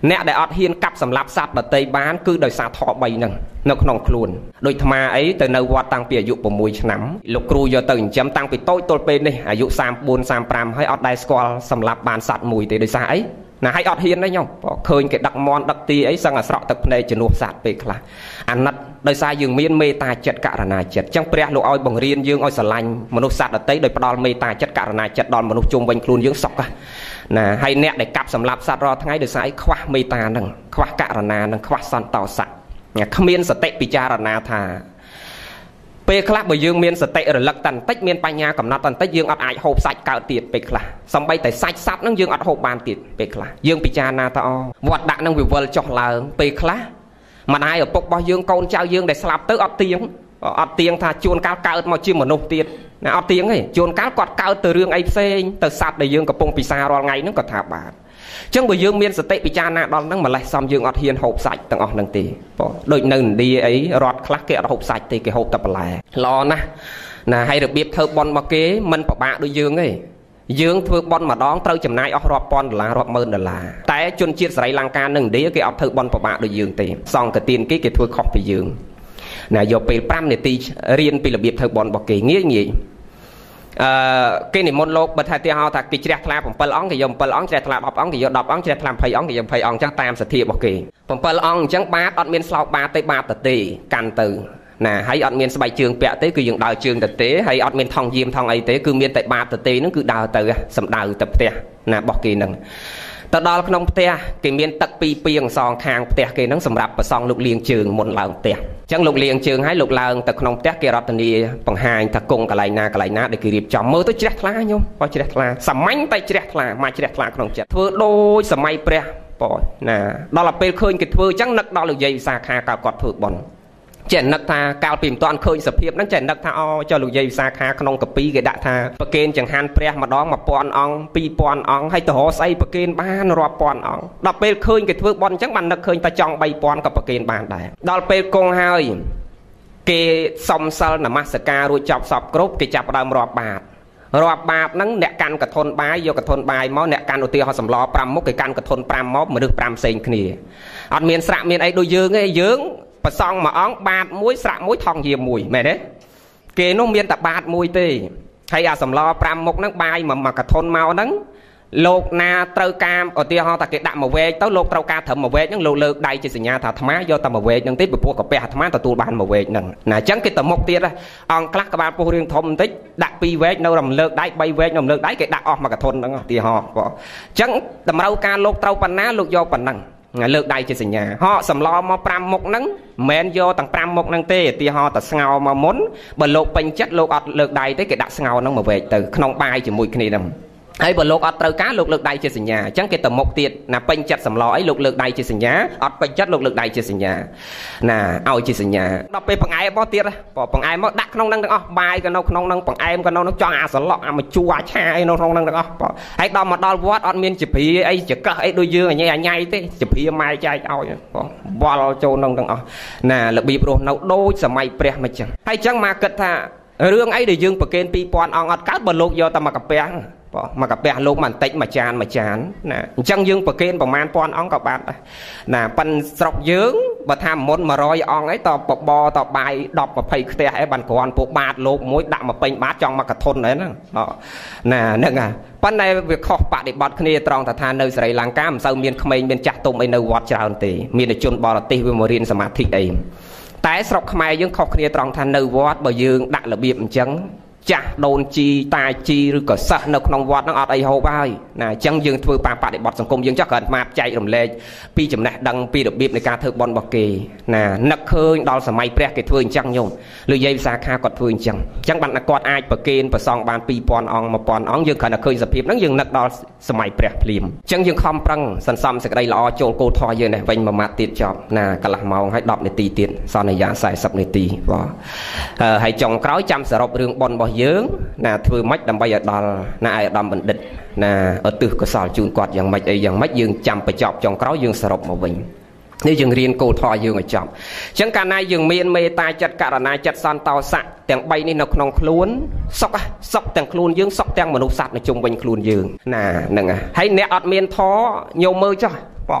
C: អ្នកដែលអត់ហ៊ានកាប់សម្លាប់សត្វដទៃបានគឺដោយសារធម៌បីហ្នឹងនៅក្នុងខ្លួនដូចអាត្មាអីទៅនៅវត្តតាំងពីអាយុ6ឆ្នាំលោកគ្រូយកទៅចិញ្ចឹមតាំងពីតូចទល់ពេលនេះអាយុសាមbốn សាមfiveហើយអត់ដែលស្គាល់សម្លាប់បានសត្វមួយទេដោយសារអីណាឲ្យអត់ហ៊ានទេញោមឃើញគេដឹកមន់ដឹកទីអីសឹងអាស្រក់ទឹកភ្នែកជំនួសសត្វពេលខ្លះអាណិតដោយសារយើងមានមេត្តាចិត្តករុណាចិត្តអញ្ចឹងព្រះលោកឲ្យបង្រៀនយើងឲ្យស្រឡាញ់មនុស្សសត្វដទៃដោយផ្ដល់មេត្តាចិត្តករុណាចិត្តដល់មនុស្សជុំវិញខ្លួនយើងសុខណាហើយអ្នកដែលកាប់សម្លាប់សត្វរាល់ថ្ងៃដោយសារអីខ្វះមេត្តាហ្នឹងខ្វះករុណាហ្នឹងខ្វះសន្តោសៈគ្មានសតិពិចារណាថាពេលខ្លះបើយើងមានសតិរលឹកតែបន្តិចមានបញ្ញាកំណត់តែបន្តិចយើងអត់អាចហូបសាច់កើតទៀតពេលខ្លះសំបីតែសាច់សត្វហ្នឹងយើងអត់ហូបបានទៀតពេលខ្លះយើងពិចារណាថាអូវត្តដាក់នឹងវិវលចុះឡើងពេលខ្លះម្ដាយឪពុករបស់យើងកូនចៅយើងដែលស្លាប់ទៅអត់ទៀងអត់ទៀងថាជួនកាលកើតមកជាមនុស្សទៀតណាអត់ទៀងទេជួនកាលគាត់កើតទៅរឿងអីផ្សេងទៅសត្វដែលយើងកំពុងពិសារាល់ថ្ងៃហ្នឹងក៏ថាបានអញ្ចឹងបើយើងមានសតិពិចារណាដល់ហ្នឹងម្លេះសំយើងអត់ហ៊ានហូបសាច់ទាំងអស់ហ្នឹងទេបងដូចនៅឥណ្ឌាអីរដ្ឋខ្លះគេអត់ហូបសាច់ទេគេហូបតែបន្លែល្អណាស់ណាហើយរបៀបធ្វើប៉ុនរបស់គេមិនពិបាកដូចយើងទេយើងធ្វើប៉ុនម្ដងត្រូវចំណាយអស់រាប់ពាន់ដុល្លាររាប់ម៉ឺនដុល្លារតែជនជាតិស្រីលង្កានិងឥណ្ឌាគេអត់ធ្វើប៉ុនពិបាកដូចយើងទេសង្ឃទានគេគេធ្វើខុសពីយើងណាយកពេល5នាទីរៀនពីរបៀបធ្វើប៉ុនរបស់គេងាយងាយអឺគេនិមន្តលោកបើថាទីហោថាគេជ្រះថ្លា7អង្គគេយក7អង្គជ្រះថ្លា10អង្គគេយក10អង្គជ្រះថ្លា20អង្គគេយក20អង្គចឹងតាមសទ្ធារបស់គេ7អង្គអញ្ចឹងបាតអត់មានស្លោកបាតទេបាតទៅទេកាន់ទៅណាហើយអត់មានស្បែកជើងពាក់ទេគឺយើងដើរជើងទៅទេហើយអត់មានថង់យាមថង់អីទេគឺមានតែបាតទៅទេហ្នឹងគឺដើរទៅសំដៅទៅផ្ទះណារបស់គេហ្នឹងទៅដល់ក្នុងផ្ទះគេមានទឹកពីរពាងសងខាងផ្ទះគេហ្នឹងសម្រាប់ប្រសង់លោកលាងជើងមុនឡើងផ្ទះអញ្ចឹងលោកលាងជើងហើយលោកឡើងទៅក្នុងផ្ទះគេរតនីបង្ហាញថាគង់កន្លែងណាកន្លែងណាដែលគេរៀបចំមើលទៅជ្រះថ្លាញោមបើជ្រះថ្លាសាមញ្ញតែជ្រះថ្លាមកជ្រះថ្លាក្នុងចិត្តធ្វើដូចសម័យព្រះបងណាដល់ទៅពេលឃើញគេធ្វើអញ្ចឹងនឹកដល់លោកយាយវិសាខាកាលគាត់ធ្វើបុណ្យចេះនឹកថាកាលពីមិនទាន់ឃើញសភាពហ្នឹងចេះនឹកថាអូចុះលោកយាយវិសាខាក្នុងកាពីគេដាក់ថាប្រគេនចង្ហាន់ព្រះម្ដង1000អង្គ2000អង្គហើយទៅរកស្អីប្រគេនបានរាប់ពាន់អង្គដល់ពេលឃើញគេធ្វើបុណ្យអញ្ចឹងបាននឹកឃើញតែចង់3000ក៏ប្រគេនបានដែរដល់ពេលគង់ហើយគេសំសិលនមស្ការរួចចប់សពគ្រប់គេចាប់ផ្ដើមរាប់បាតរាប់បាតហ្នឹងអ្នកកាន់កធុនបាយយកកធុនបាយមកអ្នកកាន់ឧទាហរណ៍សម្ល5មុខគេកាន់កធុន5មកមនុស្ស5ផ្សេងគ្នាអត់មានស្រាក់មានអីដូចយើងទេយើងប្រសង់មួយអង្គបាតមួយស្រាក់មួយថងយាមមួយមែនទេគេនោះមានតែបាតមួយទេហើយអាសម្ល5មុខហ្នឹងបាយមកមកកធុនមកហ្នឹងលោកណាត្រូវការឧទាហរណ៍ថាគេដាក់មួយវែកទៅលោកត្រូវការត្រឹមមួយវែកហ្នឹងលោកលើកដៃជាសញ្ញាថាអាត្មាយកតែមួយវែកហ្នឹងទេពីព្រោះកាពះអាត្មាទទួលបានមួយវែកហ្នឹងណាអញ្ចឹងគេទៅមុខទៀតអង្គខ្លះក៏បានពុះរឿងធំបន្តិចដាក់ពីរវែកនៅរំលើកដៃ3វែកនៅរំលើកដៃគេដាក់អស់មកកធុនហ្នឹងឧទាហរណ៍បងអញ្ចឹងតម្រូវការលោកត្រូវប៉ុណ្ណាលោកយកប៉ុណ្ណឹងលើកដៃជាសញ្ញាហកសម្លមក5មុខហ្នឹងមិនមែនយកទាំង5មុខហ្នឹងទេឧទាហរណ៍តែស្ងោរមកមុនបើលោកពេញចិត្តលោកអត់លើកដៃទេគេដាក់ស្ងោរហ្នឹងមកវែកទៅក្នុងបាយជាមួយគ្នាហ្នឹងហើយបើលោកអត់ត្រូវការលោកលើកដៃជាសញ្ញាអញ្ចឹងគេទៅមុខទៀតណាពេញចិត្តសម្លអីលោកលើកដៃជាសញ្ញាអត់ពេញចិត្តលោកលើកដៃជាសញ្ញាណាឲ្យជាសញ្ញាដល់ពេលបង្អែមមកទៀតបង្អែមមកដាក់ក្នុងហ្នឹងទាំងអស់បាយក៏នៅក្នុងហ្នឹងបង្អែមក៏នៅហ្នឹងចង់អាសន្លក់អាមជូរអាឆាអីនៅក្នុងហ្នឹងទាំងអស់ហើយដល់មកដល់វត្តអត់មានជាព្រាអីចកឹះអីដូចយើងអញអញ៉ៃទេជាព្រាម៉ែចែកឲ្យវល់ចូលហ្នឹងទាំងអស់ណារបៀបរស់នៅដូចសម័យព្រះមិនចឹងហើយចឹងមកគិតថារឿងអីដែលយើងប្រគេន2000អង្គអត់កើតបើលោកយកតែមកកាពះមកកាពះលោកបន្តិចមួយចានមួយចានណាអញ្ចឹងយើងប្រគេនប្រមាណពាន់អង្គក៏បានដែរណាប៉ិនស្រុកយើងបើថាមុន100អង្គអីតបបតបាយ10 20ខ្ទះអីបានគ្រាន់ពួកបាតលោកមួយដាក់មកពេញបាតចង់មកកធុនហ្នឹងណាហ្នឹងហ่ะប៉ុន្តែវាខុសបដិបត្តិគ្នាត្រង់ថានៅស្រីលង្កាមិនសូវមានក្មេងមានចាស់ទុំអីនៅវត្តច្រើនទេមានតែជនបរទេសវាមករៀនសមាធិអីតែស្រុកខ្មែរយើងខុសគ្នាត្រង់ថានៅវត្តបើយើងដាក់របៀបអញ្ចឹងចាស់ដូនជីតាជីឬក៏សិស្សនៅក្នុងវត្តហ្នឹងអត់អីហូបហើយណាអញ្ចឹងយើងធ្វើតាមបដិបត្តិសង្គមយើងចុះគ្រាន់តែចែករំលែកពីចំណេះដឹងពីរបៀបនៃការធ្វើបុណ្យរបស់គេណានឹកឃើញដល់សម័យព្រះគេធ្វើអញ្ចឹងញោមលោកយាយវិសាខាគាត់ធ្វើអញ្ចឹងអញ្ចឹងបានគាត់អាចប្រគេនប្រសង់បាន2000អង្គ1000អង្គយើងគ្រាន់តែឃើញសភាពហ្នឹងយើងនឹកដល់សម័យព្រះភ្លាមអញ្ចឹងយើងខំប្រឹងសន្សំសេចក្តីល្អចូលគោលធម៌យើងនេះវិញមួយម៉ាត់ទៀតចប់ណាកន្លះម៉ោងហើយ10នាទីទៀតសន្យា40នាទីបងហើយចុងក្រោយចាំសរុបរឿងបុណ្យរបស់យើងណាធ្វើម៉េចដើម្បីឲ្យដល់ណាអាយឧត្តមបណ្ឌិតណាឧទ្ទិសកុសលជូនគាត់យ៉ាងម៉េចអីយ៉ាងម៉េចយើងចាំបញ្ចប់ចុងក្រោយយើងសរុបមកវិញនេះយើងរៀនគោលធម៌យើងឲ្យចប់អញ្ចឹងកាលណាយើងមានមេត្តាចិត្តករុណាចិត្តសន្តោសៈទាំង3នេះនៅក្នុងខ្លួនសុខសុខទាំងខ្លួនយើងសុខទាំងមនុស្សសត្វនៅជុំវិញខ្លួនយើងណាហ្នឹងហើយអ្នកអត់មានធម៌ញោមមើលចុះបង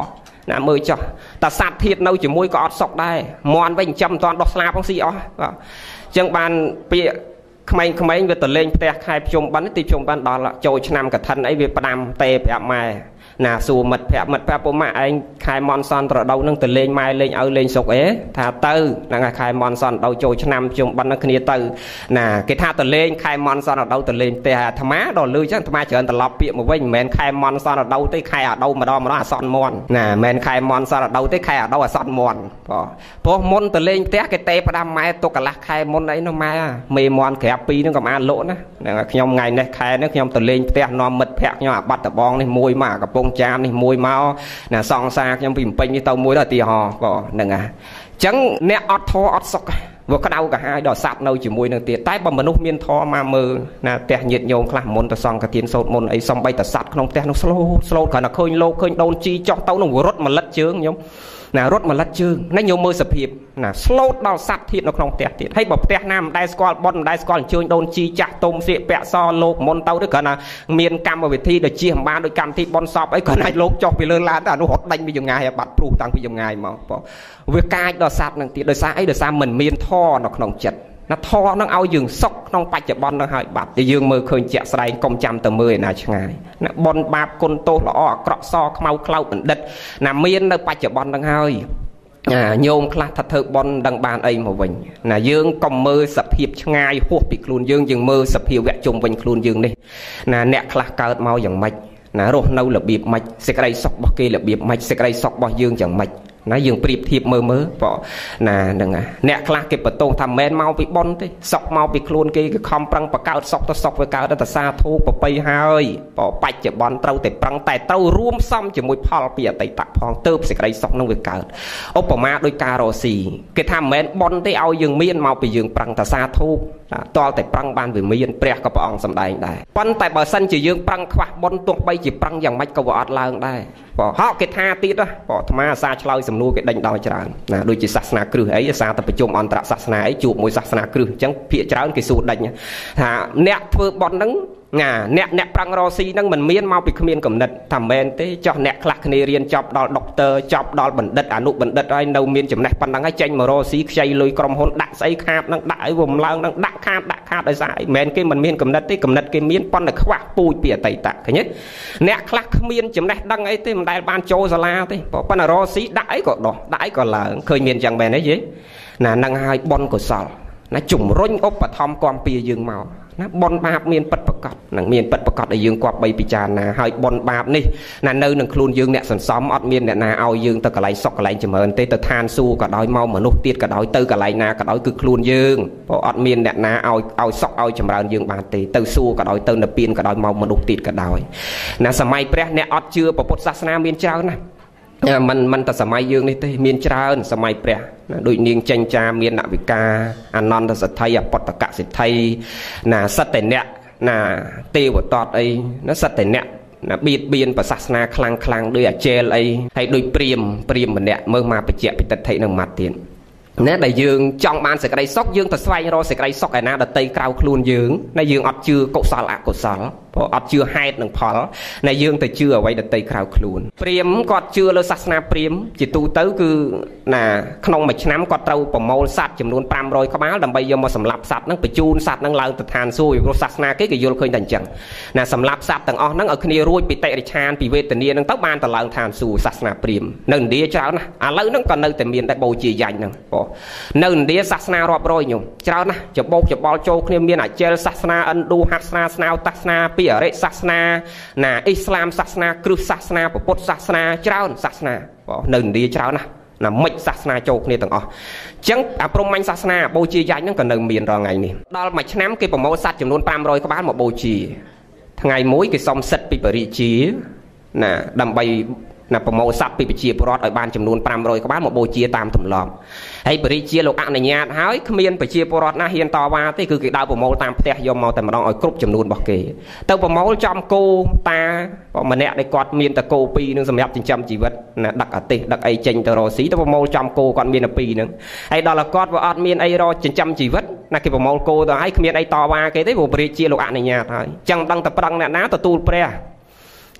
C: ណាមើលចុះតាសត្វធាតនៅជាមួយក៏អត់សុខដែរមន់វិញចាំមិនតាន់ដោះស្លាផងស៊ីអស់បាទអញ្ចឹងបានពាក្យក្មេងៗវាទៅលេងផ្ទះខែភ្ជុំបិណ្ឌទីភ្ជុំបិណ្ឌដល់ចូលឆ្នាំកឋិនអីវាផ្ដាំតេប្រាប់ម៉ែណាសួរមិត្តភក្តិមិត្តភក្តិពុំម៉ាក់ឯងខែមន់សនត្រដោនឹងទៅលេងម៉ែលេងឲ្យលេងសុកអីថាទៅហ្នឹងហើយខែមន់សនត្រដោចូលឆ្នាំភ្ជុំបិណ្ឌនឹងគ្នាទៅណាគេថាទៅលេងខែមន់សនត្រដោទៅលេងផ្ទះអាត្មាដល់លឺចឹងអាត្មាច្រើនត្រឡប់ពាក្យមកវិញមិនមែនខែមន់សនត្រដោទេខែអាដោម្ដងម្ដងអាសន្នមន់ណាមិនមែនខែមន់សនត្រដោទេខែអាដោអាសន្នមន់បងព្រោះមុនទៅលេងផ្ទះគេទេផ្ដាំម៉ែទុកកន្លះខែមុនអីនោះម៉ែមេមន់ក្រាបពីរហ្នឹងក៏បានលក់ណាហ្នឹងខ្ញុំថ្ងៃនេះខែនេះខ្ញុំទៅលេងផ្ទះនាំមិត្តភក្តិខ្ញុំអាបាត់ដបងនេះមួយមកកំពង់ចាមនេះមួយមកណាសង្សារខ្ញុំពីពេញនេះទៅមួយទៅឧទាហរណ៍បងហ្នឹងហ่ะអញ្ចឹងអ្នកអត់ធរអត់សុខវាក្តៅកាហាយដល់សัตว์នៅជាមួយនឹងទៀតតែបើមនុស្សមានធរមកមើលណាផ្ទះញាតិញោមខ្លះមុនទៅសង្ឃទានសោតមុនអីសំបីតែសัตว์ក្នុងផ្ទះនោះស្លូតស្លូតគ្រាន់តែឃើញលោកឃើញដូនជីចោះទៅនឹងរត់មួយលិតជើងខ្ញុំណារត់មួយលិតជើងណាញោមមើលសភាពណាស្លូតដល់សัตว์ធាតនៅក្នុងផ្ទះទៀតហើយបើផ្ទះណាមិនដែលស្គាល់ប៉ុនមិនដែលស្គាល់អញ្ជើញដូនជីចាស់ទុំសៀកពាក់សលោកមុនទៅទៅគ្រាន់តែមានកម្មវិធីដូចជិះអំបានដូចកម្មវិធីប៉ុនសពអីគ្រាន់តែលោកចុះពីលើឡានទៅអានោះរត់ដេញពីចម្ងាយបាត់ព្រុសតាំងពីចម្ងាយមកបងវាកាចដល់សัตว์នឹងទៀតដោយសារអីដោយសារមិនមានធរនៅក្នុងចិត្តណាធរនឹងឲ្យយើងសុខក្នុងបច្ចុប្បន្ននឹងហើយបាត់តែយើងមើលឃើញជាក់ស្ដែងកុំចាំទៅមើលឯណាឆ្ងាយណាបនបាបគុណទោសល្អអាក្រក់សខ្មៅខ្លោចបណ្ឌិតណាមាននៅបច្ចុប្បន្ននឹងហើយញោមខ្លះថាធ្វើបនដឹងបានអីមកវិញណាយើងកុំមើលសភាពឆ្ងាយហួសពីខ្លួនយើងយើងមើលសភាវៈជុំវិញខ្លួនយើងនេះណាអ្នកខ្លះកើតមកយ៉ាងម៉េចណារស់នៅរបៀបម៉េចសេចក្តីសុខរបស់គេរបៀបម៉េចសេចក្តីសុខរបស់យើងយ៉ាងម៉េចណាយើងប្រៀបធៀបមើលមើលបងណាហ្នឹងអ្នកខ្លះគេបន្ទោសថាមិនមែនមកពីប៉ុនទេសុខមកពីខ្លួនគេគេខំប្រឹងបកកើតសុខទៅសុខវាកើតទៅសាធូប្របីហើយបងបច្ចុប្បន្នត្រូវតែប្រឹងតែត្រូវរួមផ្សំជាមួយផលពីអតីតផងទៅសេចក្តីសុខនឹងវាកើតឧបមាដោយការរស់ស៊ីគេថាមិនមែនប៉ុនទេឲ្យយើងមានមកពីយើងប្រឹងតែសាធូតលតែប្រឹងបានវាមានព្រះក៏ព្រះអង្គសម្ដែងដែរប៉ុន្តែបើសិនជាយើងប្រឹងខ្វះប៉ុនទោះបីជាប្រឹងយ៉ាងម៉េចក៏វាអត់ឡើងដែរបងហោគេថាទៀតណាបងអាត្មាអាសាឆ្លើយសំណួរគេដេញដោយច្រើនណាដូចជាសាសនាគ្រឹះអីអាសាទៅប្រជុំអន្តរសាសនាអីជួបមួយសាសនាគ្រឹះអញ្ចឹងភាគច្រើនគេសួរដេញថាអ្នកធ្វើប៉ុនហ្នឹងណាអ្នកអ្នកប្រឹងរស៊ីហ្នឹងមិនមានមកពីគ្មានកំណត់ថាមែនទេចោះអ្នកខ្លះគ្នារៀនចប់ដល់ដុកទ័រចប់ដល់បណ្ឌិតអនុបណ្ឌិតហើយនៅមានចំណេះប៉ុណ្ណឹងហើយចេញមករស៊ីខ្ចីលុយក្រុមហ៊ុនដាក់ស្អីខាតហ្នឹងដាក់អីវំឡើងហ្នឹងដាក់ខាតដាក់ខាតដោយសារអីមិនមែនគេមិនមានកំណត់ទេកំណត់គេមានប៉ុន្តែខ្វះពូជពីអតីតឃើញទេអ្នកខ្លះគ្មានចំណេះដឹងអីទេមិនដែលបានចូលសាលាទេប៉ុន្តែរស៊ីដាក់អីក៏ដោះដាក់អីក៏ឡើងឃើញមានចឹងមែនទេយេណាហ្នឹងហើយបុណ្យកុសលណាជំរុញឧបត្ថម្ភគាំពៀយើងមកណាបនបាបមានពិតប្រកបនឹងមានពិតប្រកបដែលយើងគប្បីពិចារណាហើយបនបាបនេះណានៅនឹងខ្លួនយើងអ្នកសន្សំអត់មានអ្នកណាឲ្យយើងទៅកន្លែងសុខកន្លែងចម្រើនទេទៅឋានសួគ៌ក៏ដោយមកមនុស្សទៀតក៏ដោយទៅកន្លែងណាក៏ដោយគឺខ្លួនយើងព្រោះអត់មានអ្នកណាឲ្យឲ្យសុខឲ្យចម្រើនយើងបានទេទៅសួគ៌ក៏ដោយទៅនិព្វានក៏ដោយមកមនុស្សទៀតក៏ដោយណាសម័យព្រះអ្នកអត់ជឿពុទ្ធសាសនាមានច្រើនណាមិនមិនតែសម័យយើងនេះទេមានច្រើនសម័យព្រះដូចនាងចេញចាមានអវិកាអនន្តសទ្ធិអបតកសិទ្ធិណាសត្វតែអ្នកណាទេវតតអីណាសត្វតែអ្នកណាបៀតបៀនប្រសាសនាខ្លាំងខ្លាំងដោយអាចេលអីហើយដូចព្រាមព្រាមម្នាក់មើលមកបច្ចៈពិតិដ្ឋិនឹងម៉ាត់ទៀតណាដែលយើងចង់បានសេចក្តីសុខយើងទៅស្វែងរកសេចក្តីសុខឯណាដតីក្រៅខ្លួនយើងណាយើងអត់ជឿកុសលអកុសលព្រោះអត់ជឿហេតុនិងផលណាយើងទៅជឿអ្វីដតីក្រៅខ្លួនព្រាហ្មណ៍គាត់ជឿលើសាសនាព្រាហ្មណ៍ជាទូទៅគឺណាក្នុងមួយឆ្នាំគាត់ត្រូវប្រមូលសត្វចំនួនប្រាំរយក្បាលដើម្បីយកមកសម្លាប់សត្វហ្នឹងបញ្ជូនសត្វហ្នឹងឡើងទៅឋានសួគ៌ព្រោះសាសនាគេគេយល់ឃើញតែអញ្ចឹងណាសម្លាប់សត្វទាំងអស់ហ្នឹងឲ្យគ្នារួចពីតិរិឆានពីវេទនាហ្នឹងទៅបានទៅឡើងឋានសួគ៌សាសនាព្រាហ្មណ៍នៅឥណ្ឌាច្រើនណាស់ឥឡូវហ្នឹងក៏នៅតែមានតែបូជាយញ្ញហ្នឹងបងនៅឥណ្ឌាសាសនារាប់រយញោមច្រើនណាស់ច្បោកច្បល់ចូលគ្នាមានអចេលសាសនាឥណ្ឌូហាសនាស្នាវតាសនាពីអរិសាសនាណាអ៊ីស្លាមសាសនាគ្រឹះសាសនាពុទ្ធសាសនាច្រើនសាសនាបងនៅឥណ្ឌាច្រើនណាស់ណាមិចសាសនាចូលគ្នាទាំងអស់អញ្ចឹងអាព្រហ្មញ្ញសាសនាបូជាយញ្ញហ្នឹងក៏នៅមានរាល់ថ្ងៃនេះដល់មួយឆ្នាំគេប្រមូលសត្វចំនួនប្រាំរយក្បាលមកបូជាថ្ងៃមួយគេសុំសិទ្ធិពីបរិជាណាដើម្បីណាប្រមូលសត្វពីប្រជាពលរដ្ឋឲ្យបានចំនួនប្រាំរយក្បាលមកបូជាតាមទម្លាប់ហើយបរិជាលោកអនុញ្ញាតហើយគ្មានប្រជាពលរដ្ឋណាហ៊ានតវ៉ាទេគឺគេដើរប្រមូលតាមផ្ទះយកមកតែម្ដងឲ្យគ្រប់ចំនួនរបស់គេទៅប្រមូលចំគោតាម្នាក់ដែលគាត់មានតែគោពីរនឹងសម្រាប់ចិញ្ចឹមជីវិតណាដឹកអាទេសដឹកអីចេញទៅរកស៊ីទៅប្រមូលចំគោគាត់មានតែពីរហ្នឹងហើយដល់គាត់វាអត់មានអីរកចិញ្ចឹមជីវិតណាគេប្រមូលគោទៅហើយគ្មានអីតវ៉ាគេទេព្រោះបរិជាលោកអនុញ្ញាតហើយអញ្ចឹងដឹងតែប្រឹងអ្នកណាទទួលព្រះ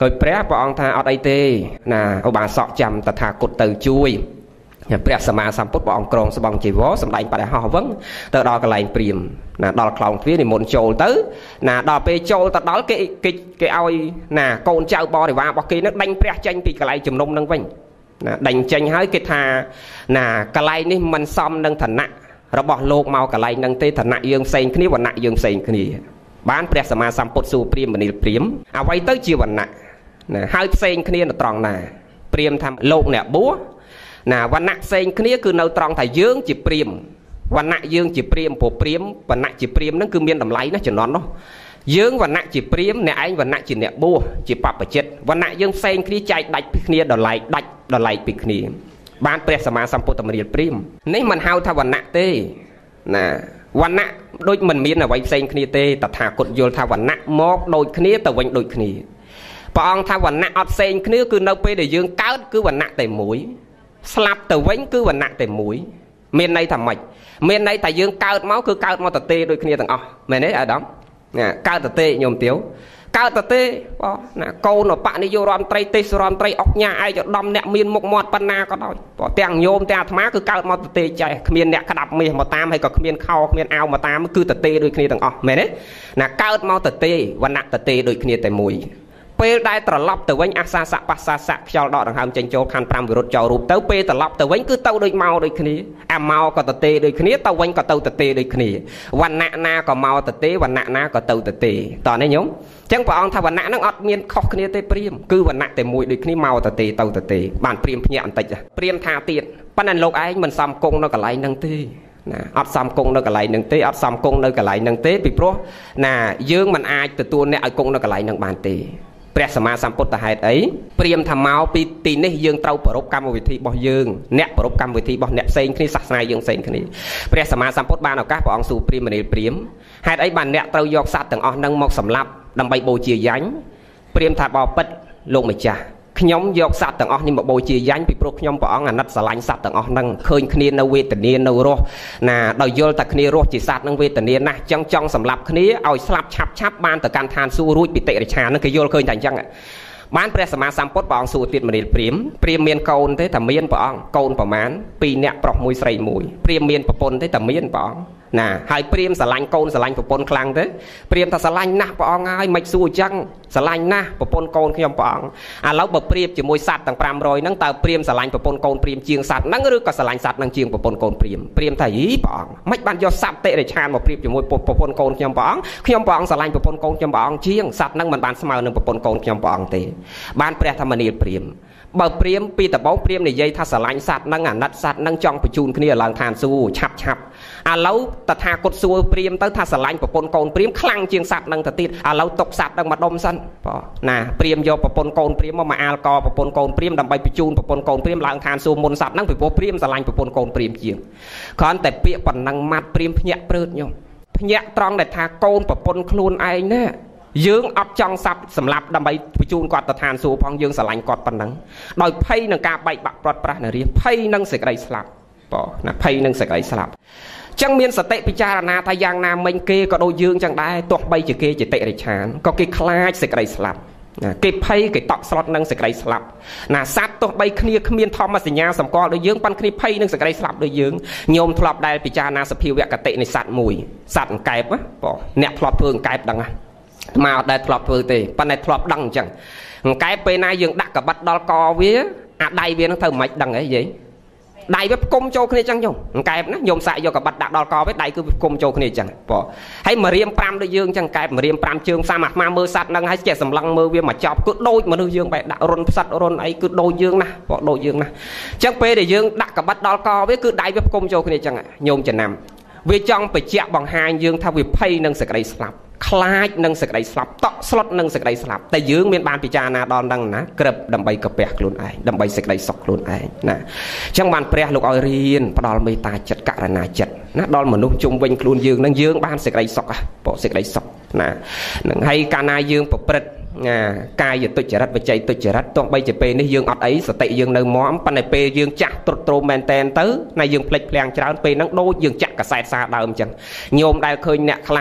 C: ដោយព្រះព្រះអង្គថាអត់អីទេណាឧបាសកចាំតថាគតទៅជួយព្រះសម្មាសម្ពុទ្ធព្រះអង្គក្រងស្បង់ជីវរសម្ដែងបដិហោះវឹងទៅដល់កន្លែងព្រាមណាដល់ខ្លោងទ្វារនិមន្តចូលទៅណាដល់ពេលចូលទៅដល់គេគេគេឲ្យណាកូនចៅបរិវាររបស់គេនឹងដេញព្រះចេញពីកន្លែងជំនុំនឹងវិញណាដេញចេញហើយគេថាណាកន្លែងនេះមិនសមនឹងឋានៈរបស់លោកមកកន្លែងនឹងទេឋានៈយើងផ្សេងគ្នាវណ្ណៈយើងផ្សេងគ្នាបានព្រះសម្មាសម្ពុទ្ធសួរព្រាមមនិលព្រាមអ្វីទៅជាវណ្ណៈណាហើយផ្សេងគ្នានៅត្រង់ណាព្រាមថាលោកអ្នកបួសណាវណ្ណៈផ្សេងគ្នាគឺនៅត្រង់ថាយើងជាព្រាមវណ្ណៈយើងជាព្រាមព្រោះព្រាមវណ្ណៈជាព្រាមហ្នឹងគឺមានតម្លៃណាស់ចំណន់នោះយើងវណ្ណៈជាព្រាមអ្នកឯងវណ្ណៈជាអ្នកបួសជាបព្វជិតវណ្ណៈយើងផ្សេងគ្នាចែកដាច់ពីគ្នាដល់ឡែកដាច់ដល់ឡែកពីគ្នាបានព្រះសម្មាសម្ពុទ្ធមនាលព្រាមនេះមិនហៅថាវណ្ណៈទេណាវណ្ណៈដូចមិនមានអ្វីផ្សេងគ្នាទេតថាគតយល់ថាវណ្ណៈមកដូចគ្នាទៅវិញដូចគ្នាព្រះអង្គថាវណ្ណៈអត់ផ្សេងគ្នាគឺនៅពេលដែលយើងកើតគឺវណ្ណៈតែមួយស្លាប់ទៅវិញគឺវណ្ណៈតែមួយមានន័យថាម៉េចមានន័យថាយើងកើតមកគឺកើតមកតទេដូចគ្នាទាំងអស់មែនទេអាដាមណាកើតតទេញោមទាវកើតតទេបងណាកូនបនិយោរដ្ឋមន្ត្រីទេសរដ្ឋមន្ត្រីអុកញ៉ាឯកឧត្តមអ្នកមានមុខមាត់ប៉ុណ្ណាក៏ដោយបងទាំងញោមទាំងអាត្មាគឺកើតមកតទេចេះគ្មានអ្នកក្តាប់មាសមកតាមហើយក៏គ្មានខោគ្មានអាវមកតាមគឺតទេដូចគ្នាទាំងអស់មែនទេណាកើតមកតទេវណ្ណៈតទេដូចគ្នាតែមួយពេលដែលត្រឡប់ទៅវិញអាសាសៈបសាសៈខ្យល់ដកដង្ហើមចេញចូលខណ្ឌប្រាំវិរុទ្ធចូលរូបទៅពេលត្រឡប់ទៅវិញគឺទៅដូចមកដូចគ្នាអាមកក៏តទេដូចគ្នាទៅវិញក៏ទៅតទេដូចគ្នាវណ្ណៈណាក៏មកតទេវណ្ណៈណាក៏ទៅតទេតោះនេះញោមអញ្ចឹងព្រះអង្គថាវណ្ណៈហ្នឹងអត់មានខុសគ្នាទេព្រាមគឺវណ្ណៈតែមួយដូចគ្នាមកតទេទៅតទេបានព្រាមភ្ញាក់បន្តិចព្រាមថាទៀតប៉ុន្តែលោកឯងមិនសមគង់នៅកន្លែងហ្នឹងទេណាអត់សមគង់នៅកន្លែងហ្នឹងទេអត់សមគង់នៅកន្លែងហ្នឹងទេពីព្រោះណាយើងមិនអាចទទួលអ្នកឲ្យគង់នៅកន្លែងហ្នឹងបានទេព្រះសម្មាសម្ពុទ្ធទៅហេតុអីព្រាមថាមកពីទីនេះយើងត្រូវប្រពកម្មវិធីរបស់យើងអ្នកប្រពកម្មវិធីរបស់អ្នកផ្សេងគ្នាសាសនាយើងផ្សេងគ្នាព្រះសម្មាសម្ពុទ្ធបានឱកាសព្រះអង្គសួរព្រាមមនាលព្រាមហេតុអីបានអ្នកត្រូវយកសត្វទាំងអស់ហ្នឹងមកសម្លាប់ដើម្បីបូជាយញ្ញព្រាមថាបបិទ្ធលោកម្ចាស់ខ្ញុំយកសត្វទាំងអស់នេះមកបូជាយញ្ញពីព្រោះខ្ញុំព្រះអង្គអាណិតស្រឡាញ់សត្វទាំងអស់ហ្នឹងឃើញគ្នានៅវេទនានៅរស់ណាដោយយល់តែគ្នារស់ជាសត្វហ្នឹងវេទនាណាស់ចឹងចង់សម្លាប់គ្នាឲ្យស្លាប់ឆាប់ឆាប់បានទៅកាន់ឋានសួគ៌រួចពីតិរិឆានហ្នឹងគេយល់ឃើញតែអញ្ចឹងបានព្រះសម្មាសម្ពុទ្ធព្រះអង្គសួរទៀតមនាលព្រាមព្រាមមានកូនទេតែមានព្រះអង្គកូនប្រមាណពីរនាក់ប្រុសមួយស្រីមួយព្រាមមានប្រពន្ធទេតែមានព្រះអង្គណាហើយព្រាមស្រឡាញ់កូនស្រឡាញ់ប្រពន្ធខ្លាំងទេព្រាមថាស្រឡាញ់ណាស់ព្រះអង្គហើយមិនសួរអញ្ចឹងស្រឡាញ់ណាស់ប្រពន្ធកូនខ្ញុំព្រះអង្គឥឡូវបើព្រាមជាមួយសត្វទាំងប្រាំរយហ្នឹងតើព្រាមស្រឡាញ់ប្រពន្ធកូនព្រាមជាងសត្វហ្នឹងឬក៏ស្រឡាញ់សត្វហ្នឹងជាងប្រពន្ធកូនព្រាមព្រាមថាយីព្រះអង្គមិនបានយកសត្វតិរិឆានមកព្រាបជាមួយប្រពន្ធកូនខ្ញុំព្រះអង្គខ្ញុំព្រះអង្គស្រឡាញ់ប្រពន្ធកូនខ្ញុំព្រះអង្គជាងសត្វហ្នឹងមិនបានស្មើនឹងប្រពន្ធកូនខ្ញុំព្រះអង្គទេបានព្រះធម្មនីលព្រាមបើព្រាមពីដំបូងព្រាមនិយាយថាស្រឡាញ់សត្វហ្នឹងអាណិតសត្វហ្នឹងចង់បញ្ជូនគ្នាឡើងឋានសួគ៌ឆាប់ឆាប់ឥឡូវតថាគតសួរព្រាមទៅថាស្រឡាញ់ប្រពន្ធកូនព្រាមខ្លាំងជាងសត្វហ្នឹងទៅទៀតឥឡូវຕົកសត្វហ្នឹងមកដុំសិនបងណាព្រាមយកប្រពន្ធកូនព្រាមមកមកអាលកប្រពន្ធកូនព្រាមដើម្បីបញ្ជូនប្រពន្ធកូនព្រាមឡើងឋានសួគ៌មុនសត្វហ្នឹងពីព្រោះព្រាមស្រឡាញ់ប្រពន្ធកូនព្រាមជាងគ្រាន់តែពាក្យប៉ុណ្ណឹងម៉ាត់ព្រាមភ្ញាក់ព្រឺតខ្ញុំភ្ញាក់ត្រង់ដែលថាកូនប្រពន្ធខ្លួនឯងណាយើងអត់ចង់សាប់សម្លាប់ដើម្បីបញ្ជូនគាត់ទៅឋានសួគ៌ផងយើងស្រឡាញ់គាត់ប៉ុណ្ណឹងដោយភ័យនឹងការបែកបាក់ព្រាត់ប្រាសនារីភ័យនឹងសេចក្តីស្លាប់បងណាភ័យនឹងសេចក្តីស្លាប់ចឹងមានសតិពិចារណាថាយ៉ាងណាមិញគេក៏ដូចយើងចឹងដែរទោះបីជាគេជាតិរិឆានក៏គេខ្លាចសេចក្តីស្លាប់ណាគេភ័យគេតក់ស្លុតនឹងសេចក្តីស្លាប់ណាសត្វទោះបីគ្នាគ្មានធម្មសញ្ញាសម្គាល់ដូចយើងប៉ុន្តែគ្នាភ័យនឹងសេចក្តីស្លាប់ដូចយើងញោមធ្លាប់ដែលពិចារណាសភាវៈកតិនៃសត្វមួយសត្វអង្កែបបងអ្នកធ្លាប់ធ្វើអង្កែបដឹងហ៎មកអត់ដែលធ្លាប់ធ្វើទេប៉ុន្តែធ្លាប់ដឹងអញ្ចឹងអង្កែបពេលណាយើងដាក់កបិតដល់កវាអាដៃវានឹងទៅមិនដឹងអីយីដៃវាផ្គុំចូលគ្នាអញ្ចឹងញោមអង្កែបណាញោមសាក់យកកបិតដាក់ដល់កវាដៃគឺវាផ្គុំចូលគ្នាអញ្ចឹងបងហើយមករៀមប្រាំដូចយើងអញ្ចឹងអង្កែបមករៀមប្រាំជើងសាមអាត្មាមើលសត្វហ្នឹងហើយចេះសម្លឹងមើលវាមកចប់គឺដូចមនុស្សយើងបែរដាក់រុនផ្សិតរុនអីគឺដូចយើងណាបងដូចយើងណាអញ្ចឹងពេលដែលយើងដាក់កបិតដល់កវាគឺដៃវាផ្គុំចូលគ្នាអញ្ចឹងញោមចំណាំវាចង់បញ្ជាក់បង្ហាញយើងថាវាភ័យនឹងសេចក្តីស្លាប់ខ្លាចនឹងសេចក្តីស្លាប់តក់ស្លុតនឹងសេចក្តីស្លាប់តែយើងមានបានពិចារណាដល់ហ្នឹងណាក្រឹបដើម្បីកាពះខ្លួនឯងដើម្បីសេចក្តីសុខខ្លួនឯងណាអញ្ចឹងបានព្រះលោកឲ្យរៀនផ្ដល់មេត្តាចិត្តករុណាចិត្តណាដល់មនុស្សជុំវិញខ្លួនយើងនឹងយើងបានសេចក្តីសុខបងសេចក្តីសុខណានឹងហើយកាលណាយើងប្រព្រឹត្តណាកាយទុច្ចរិតវចីទុច្ចរិតទោះបីជាពេលនេះយើងអត់អីសតិយើងនៅមាំប៉ុន្តែពេលយើងចាស់ទ្រុឌទ្រោមមែនតែនទៅណាយើងភ្លេចភ្លាំងច្រើនពេលហ្នឹងដូចយើងចាក់កសែតសារដើមអញ្ចឹងញោមដែលឃើញអ្នកខ្លះ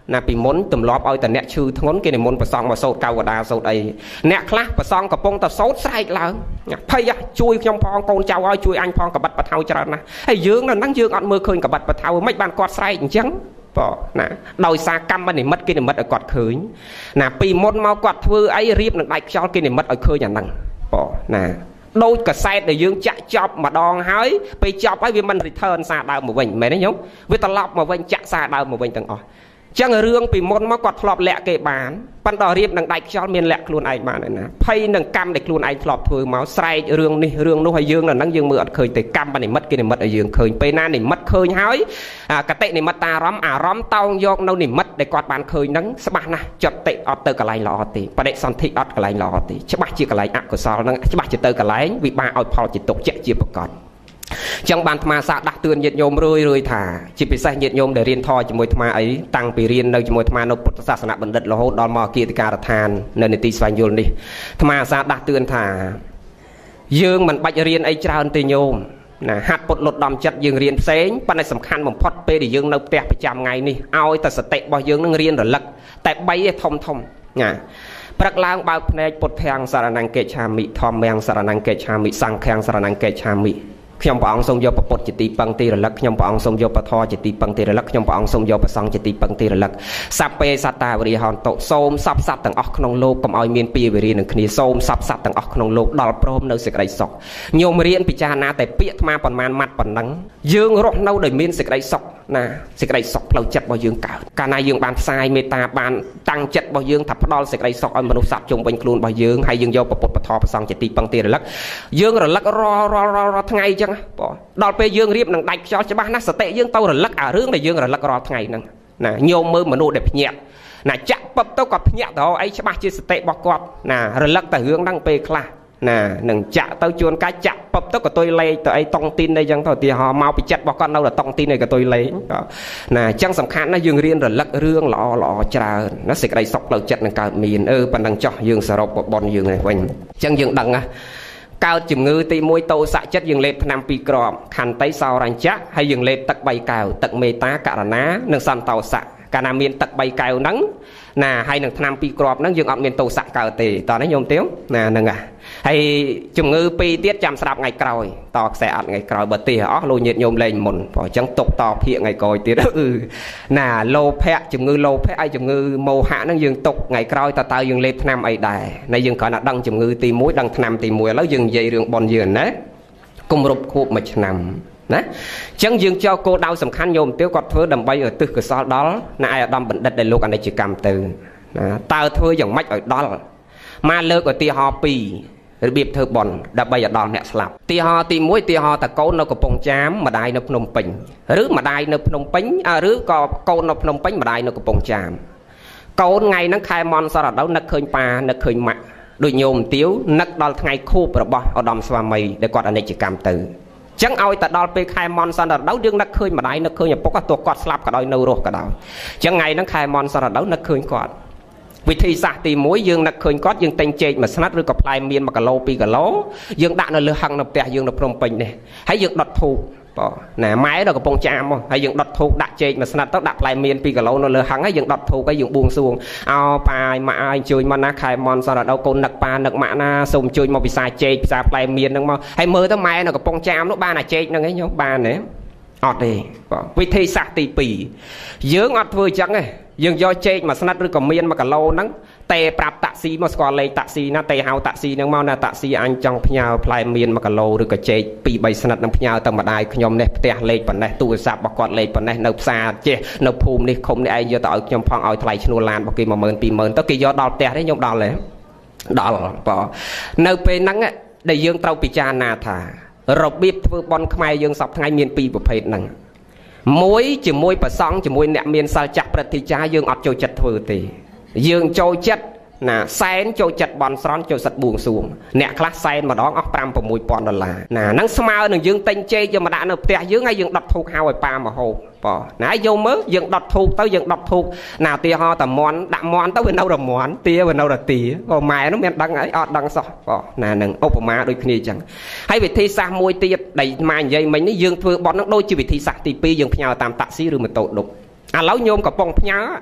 C: ណាពីមុនទម្លាប់ឲ្យតែអ្នកឈឺធ្ងន់គេនិមន្តប្រសងមកសូត្រកៅកដាសូត្រអីអ្នកខ្លះប្រសងកំពុងតែសូត្រស្រែកឡើងភ័យជួយខ្ញុំផងកូនចៅឲ្យជួយអញផងកបិតបថៅច្រើនណាស់ហើយយើងនៅហ្នឹងយើងអត់មើលឃើញកបិតបថៅមិនបានគាត់ស្រែកអញ្ចឹងបងណាដោយសារកម្មនិមិត្តគេនិមិត្តឲ្យគាត់ឃើញណាពីមុនមកគាត់ធ្វើអីរៀបនឹងដាច់ខ្យល់គេនិមិត្តឲ្យឃើញអាហ្នឹងបងណាដូចកសែតដែលយើងចាក់ចប់ម្ដងហើយពេលចប់ហើយវាមិន return សារដើមមកវិញមែនទេញោមវាត្រឡប់មកវិញចាក់សារដើមមកវិញទាំងអស់ចឹងរឿងពីមុនមកគាត់ធ្លាប់លាក់គេបានប៉ុន្តែរៀបនឹងដាច់ខ្យល់មានលាក់ខ្លួនឯងបានណាភ័យនឹងកម្មដែលខ្លួនឯងធ្លាប់ធ្វើមកស្រែករឿងនេះរឿងនោះហើយយើងនៅហ្នឹងយើងមើលអត់ឃើញទេកម្មនិមិត្តគេនិមិត្តឲ្យយើងឃើញពេលណានិមិត្តឃើញហើយកតិនិមិត្តអារម្មណ៍អារម្មណ៍តោងយកនៅនិមិត្តដែលគាត់បានឃើញហ្នឹងច្បាស់ណាស់ចត់តិអត់ទៅកន្លែងល្អទេបដិសន្ធិអត់កន្លែងល្អទេច្បាស់ជាកន្លែងអកុសលហ្នឹងច្បាស់ជាទៅកន្លែងវិបាកឲ្យផលជាទុកជាជាប្រកបចឹងបានអាត្មាសាដាស់តឿនញាតិញោមរឿយរឿយថាជាពិសេសញាតិញោមដែលរៀនធម៌ជាមួយអាត្មាអីតាំងពីរៀននៅជាមួយអាត្មានៅពុទ្ធសាសនបណ្ឌិតរហូតដល់មកអគាតិការដ្ឋាននៅនីតិស្វែងយល់នេះអាត្មាសាដាស់តឿនថាយើងមិនបាច់រៀនអីច្រើនទេញោមណាហាត់ពុតលុតដំចិត្តយើងរៀនផ្សេងប៉ុន្តែសំខាន់បំផុតពេលដែលយើងនៅផ្ទះប្រចាំថ្ងៃនេះឲ្យតែសតិរបស់យើងនឹងរៀនរលឹកតែបីឯធំធំណាព្រឹកឡើងបើកភ្នែកពុទ្ធាំងសរណង្កេច្ឆាមិធម្មាំងសរណង្កេច្ឆាមិសង្ឃាំងសរណង្កេច្ឆាមិខ្ញុំព្រះអង្គសូមយកពុទ្ធជាទីពឹងទីរលឹកខ្ញុំព្រះអង្គសូមយកពធជាទីពឹងទីរលឹកខ្ញុំព្រះអង្គសូមយកប្រសង្ឃជាទីពឹងទីរលឹកសព្ពេសត្តាវរិហន្តុសូមសព្វសត្វទាំងអស់ក្នុងលោកកុំឲ្យមានពីវេរានឹងគ្នាសូមសព្វសត្វទាំងអស់ក្នុងលោកដល់ព្រមនៅសេចក្តីសុខញោមរៀនពិចារណាតែពាក្យអាត្មាប៉ុន្មានម៉ាត់ប៉ុណ្ណឹងយើងរស់នៅដោយមានសេចក្តីសុខណាសេចក្តីសុខផ្លូវចិត្តរបស់យើងកើតកាលណាយើងបានផ្សាយមេត្តាបានតាំងចិត្តរបស់យើងថាផ្ដល់សេចក្តីសុខឲ្យមនុស្សសត្វជុំវិញខ្លួនរបស់យើងហើយយើងយកពុទ្ធពធប្រសង្ឃជាទីពឹងទីរលឹកយើងរលឹករាល់រាល់រាល់ថ្ងៃអញ្ចឹងបងដល់ពេលយើងរៀបនឹងដាច់ខ្យល់ច្បាស់ណាស់សតិយើងទៅរលឹកអារឿងដែលយើងរលឹករាល់ថ្ងៃហ្នឹងណាញោមមើលមនុស្សដែលភ្ញាក់ណាចាក់ពឹបទៅគាត់ភ្ញាក់ទៅអីច្បាស់ជាសតិរបស់គាត់ណារលឹកតែរឿងហ្នឹងពេលខ្លះណានឹងចាក់ទៅជួនកាច់ចាក់ពឹបទៅក៏ទុយលេខទៅអីតុងទីនអីចឹងទៅឧទាហរណ៍មកពីចិត្តរបស់គាត់នៅតែតុងទីនអីក៏ទុយលេខណាអញ្ចឹងសំខាន់ណាស់យើងរៀនរលឹករឿងល្អល្អច្រើនណាសេចក្តីសុខផ្លូវចិត្តនឹងកើតមានអឺប៉ុណ្ណឹងចោះយើងសរុបបនយើងនេះវិញអញ្ចឹងយើងដឹងណាកើតជំងឺទីមួយតោសៈចិត្តយើងលេបថ្នាំពីរគ្រាប់ខន្តីសោរញ្ចៈហើយយើងលេបទឹកបីកែវទឹកមេត្តាករុណានិងសន្តោសៈកាលណាមានទឹកបីកែវហ្នឹងណាហើយនឹងថ្នាំពីរគ្រាប់ហ្នឹងយើងអត់មានតោសៈកើតទេតោះនេះញោមទៀវណាហ្នឹងហើយជំងឺពីរទៀតចាំស្រាប់ថ្ងៃក្រោយតខ្សែអត់ថ្ងៃក្រោយបើទេអស់លោកញាតិញោមលេងមុនព្រោះអញ្ចឹងទុកតភាកថ្ងៃក្រោយទៀតអឺណាលោភៈជំងឺលោភៈហើយជំងឺមោហៈហ្នឹងយើងទុកថ្ងៃក្រោយតើតើយើងលេបថ្នាំអីដែរណាយើងគ្រាន់តែដឹងជំងឺទីមួយដឹងថ្នាំទីមួយឥឡូវយើងនិយាយរឿងប៉ុនយើងណាគម្រប់ខួបមួយឆ្នាំណាអញ្ចឹងយើងចូលគោលដៅសំខាន់ញោមទាវគាត់ធ្វើដើម្បីឲ្យទិសកុសលដល់ណាឯអាដាមបណ្ឌិតដែលលោកអនិច្ចកម្មទៅណាតើធ្វើយ៉ាងម៉េចឲ្យដល់មកលើកឧទាហរណ៍ពីររបៀបធ្វើបន់ដើម្បីឲ្យដល់អ្នកស្លាប់ឧទាហរណ៍ទីមួយឧទាហរណ៍តកូននៅកំពង់ចាមម្ដាយនៅភ្នំពេញឬម្ដាយនៅភ្នំពេញឬក៏កូននៅភ្នំពេញម្ដាយនៅកំពង់ចាមកូនថ្ងៃហ្នឹងខែមន់សរដៅនឹកឃើញប៉ានឹកឃើញម៉ាក់ដូចញោមទាវនឹកដល់ថ្ងៃខួបរបស់ឧត្តមស្វាមីដែលគាត់អនិច្ចកម្មទៅចឹងឲ្យតែដល់ពេលខែមន់សរដៅយើងនឹកឃើញម្ដាយនឹកឃើញឪពុកទោះគាត់ស្លាប់ក៏ដោយនៅរស់ក៏ដោយចឹងថ្ងៃហ្នឹងខែមន់សរដៅនឹកឃើញគាត់វិធីសាស្ត្រទីមួយយើងនឹកឃើញគាត់យើងតែងចេកមួយស្និតឬក៏ផ្លែមៀនមួយគីឡូពីរគីឡូយើងដាក់នៅលើហឹងនៅផ្ទះយើងនៅភ្នំពេញនេះហើយយើងដុតធូបបងណាម៉ែនៅកំពង់ចាមមកហើយយើងដុតធូបដាក់ចេកមួយស្និតទៅដាក់ផ្លែមៀនពីរគីឡូនៅលើហឹងហើយយើងដុតធូបហើយយើងបួងសួងអោប៉ាម៉ាក់អើយអញ្ជើញមកណាខែមន់សរដៅកូននឹកប៉ានឹកម៉ាក់ណាសូមអញ្ជើញមកពិសាចេកពិសាផ្លែមៀនហ្នឹងមកហើយមើលទៅម៉ែនៅកំពង់ចាមនោះបានអាចេកហ្នឹងឯងញោមបានទេអត់ទេបងវិធីសាស្ត្រទីពីរយើងអត់ធ្វើអញ្ចឹងទេយើងយកចេកមួយស្និតឬក៏មៀនមួយគីឡូហ្នឹងតែប្រាប់តាក់ស៊ីមកស្គាល់លេខតាក់ស៊ីណាតែហៅតាក់ស៊ីហ្នឹងមកណាតាក់ស៊ីអញចង់ផ្ញើផ្លែមៀនមួយគីឡូឬក៏ចេកពីរបីស្និតនឹងផ្ញើទៅម្ដាយខ្ញុំនេះផ្ទះលេខប៉ុណ្ណេះទូរស័ព្ទរបស់គាត់លេខប៉ុណ្ណេះនៅផ្សារចេះនៅភូមិនេះឃុំនេះឯងយកទៅឲ្យខ្ញុំផងឲ្យថ្លៃឈ្នួលឡានរបស់គេមួយម៉ឺនពីរម៉ឺនទៅគេយកដល់ផ្ទះទេខ្ញុំដល់ទេដល់បងនៅពេលហ្នឹងដែលយើងត្រូវពិចារណាថារបៀបធ្វើបន់ខ្មែរយើងសពថ្ងៃមានពីរប្រភេទហ្នឹងមួយជាមួយប្រសង់ជាមួយអ្នកមានសិលចាស់ព្រឹទ្ធាចារ្យយើងអត់ចូលចិត្តធ្វើទេយើងចូលចិត្តណាសែនចូលចិត្តបន់ស្រន់ចូលសិតបួងសួងអ្នកខ្លះសែនម្ដងអស់ប្រាំប្រាំមួយពាន់ដុល្លារណាហ្នឹងស្មើនឹងយើងទិញចេកយកមកដាក់នៅផ្ទះយើងហើយយើងដុតធូបហៅឲ្យប៉ាមកហូបបងណាយកមើលយើងដុតធូបទៅយើងដុតធូបណាឧទាហរណ៍តែមន់ដាក់មន់ទៅវានៅរមន់ទាវានៅរទាក៏ម៉ែនោះមានដឹងអីអត់ដឹងសោះបងណានឹងឧបមាដូចគ្នាអញ្ចឹងហើយវិធីសាស្ត្រមួយទៀតដែលម៉ែនិយាយមិញនេះយើងធ្វើបន់ហ្នឹងដូចជាវិធីសាស្ត្រទីពីរយើងផ្ញើតាមតាក់ស៊ីឬម៉ូតូឌុបឥឡូវញោមកំពុងផ្ញើតាក់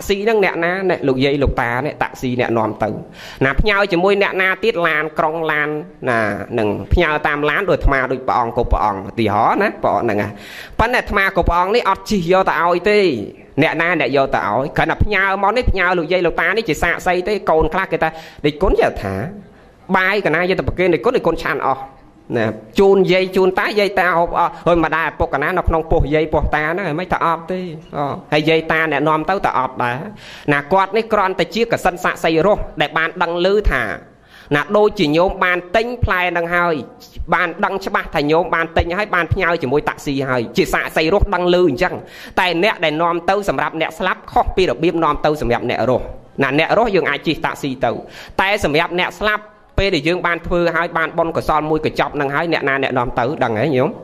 C: xí nâng nẹt ná nè lục dây lục ta nè tạ xí nẹt nòm từ nà nhau chỉ môi nẹt na tiết lan krong lan nà nừng nhau tam lán đôi thma đôi bọng cột bọng tì hó nè bọng nè bắn nè thma cột bọng ní ọt chi vô tạo tê nẹt na nẹt vô tạo khởi nạp nhau món nếp nhau lục dây lục ta ní chỉ xạ xây tê cồn khác người ta đi cuốn giờ thả bài cái này giờ tập kia này cuốn đi cuốn chăn ọ nè chun dây chun tá dây ta hồi mà đa bọc cái ná nó không bọc dây bọc ta nó mấy ta ọp đi hay dây ta nè nòm tới ta ọp đã nè quạt này con ta chia cả sân xạ xây rô để bàn đăng lư thả nè đôi chỉ nhôm bàn tinh play đăng hơi bàn đăng cho ba thành nhôm bàn tinh hay bàn nhau chỉ môi taxi hơi chỉ xạ xây rô đăng lư chẳng tại nè để nòm tới sầm rạp nè slap copy được biếm nòm tới sầm rạp nè rô nè nè rô dương ai chỉ taxi tới tại sầm rạp nè slap pe để dương ban thưa hai ban bon của son môi của chọc năng hái nè na nè nòm tử đằng ấy nhúng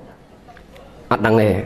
C: ở đằng này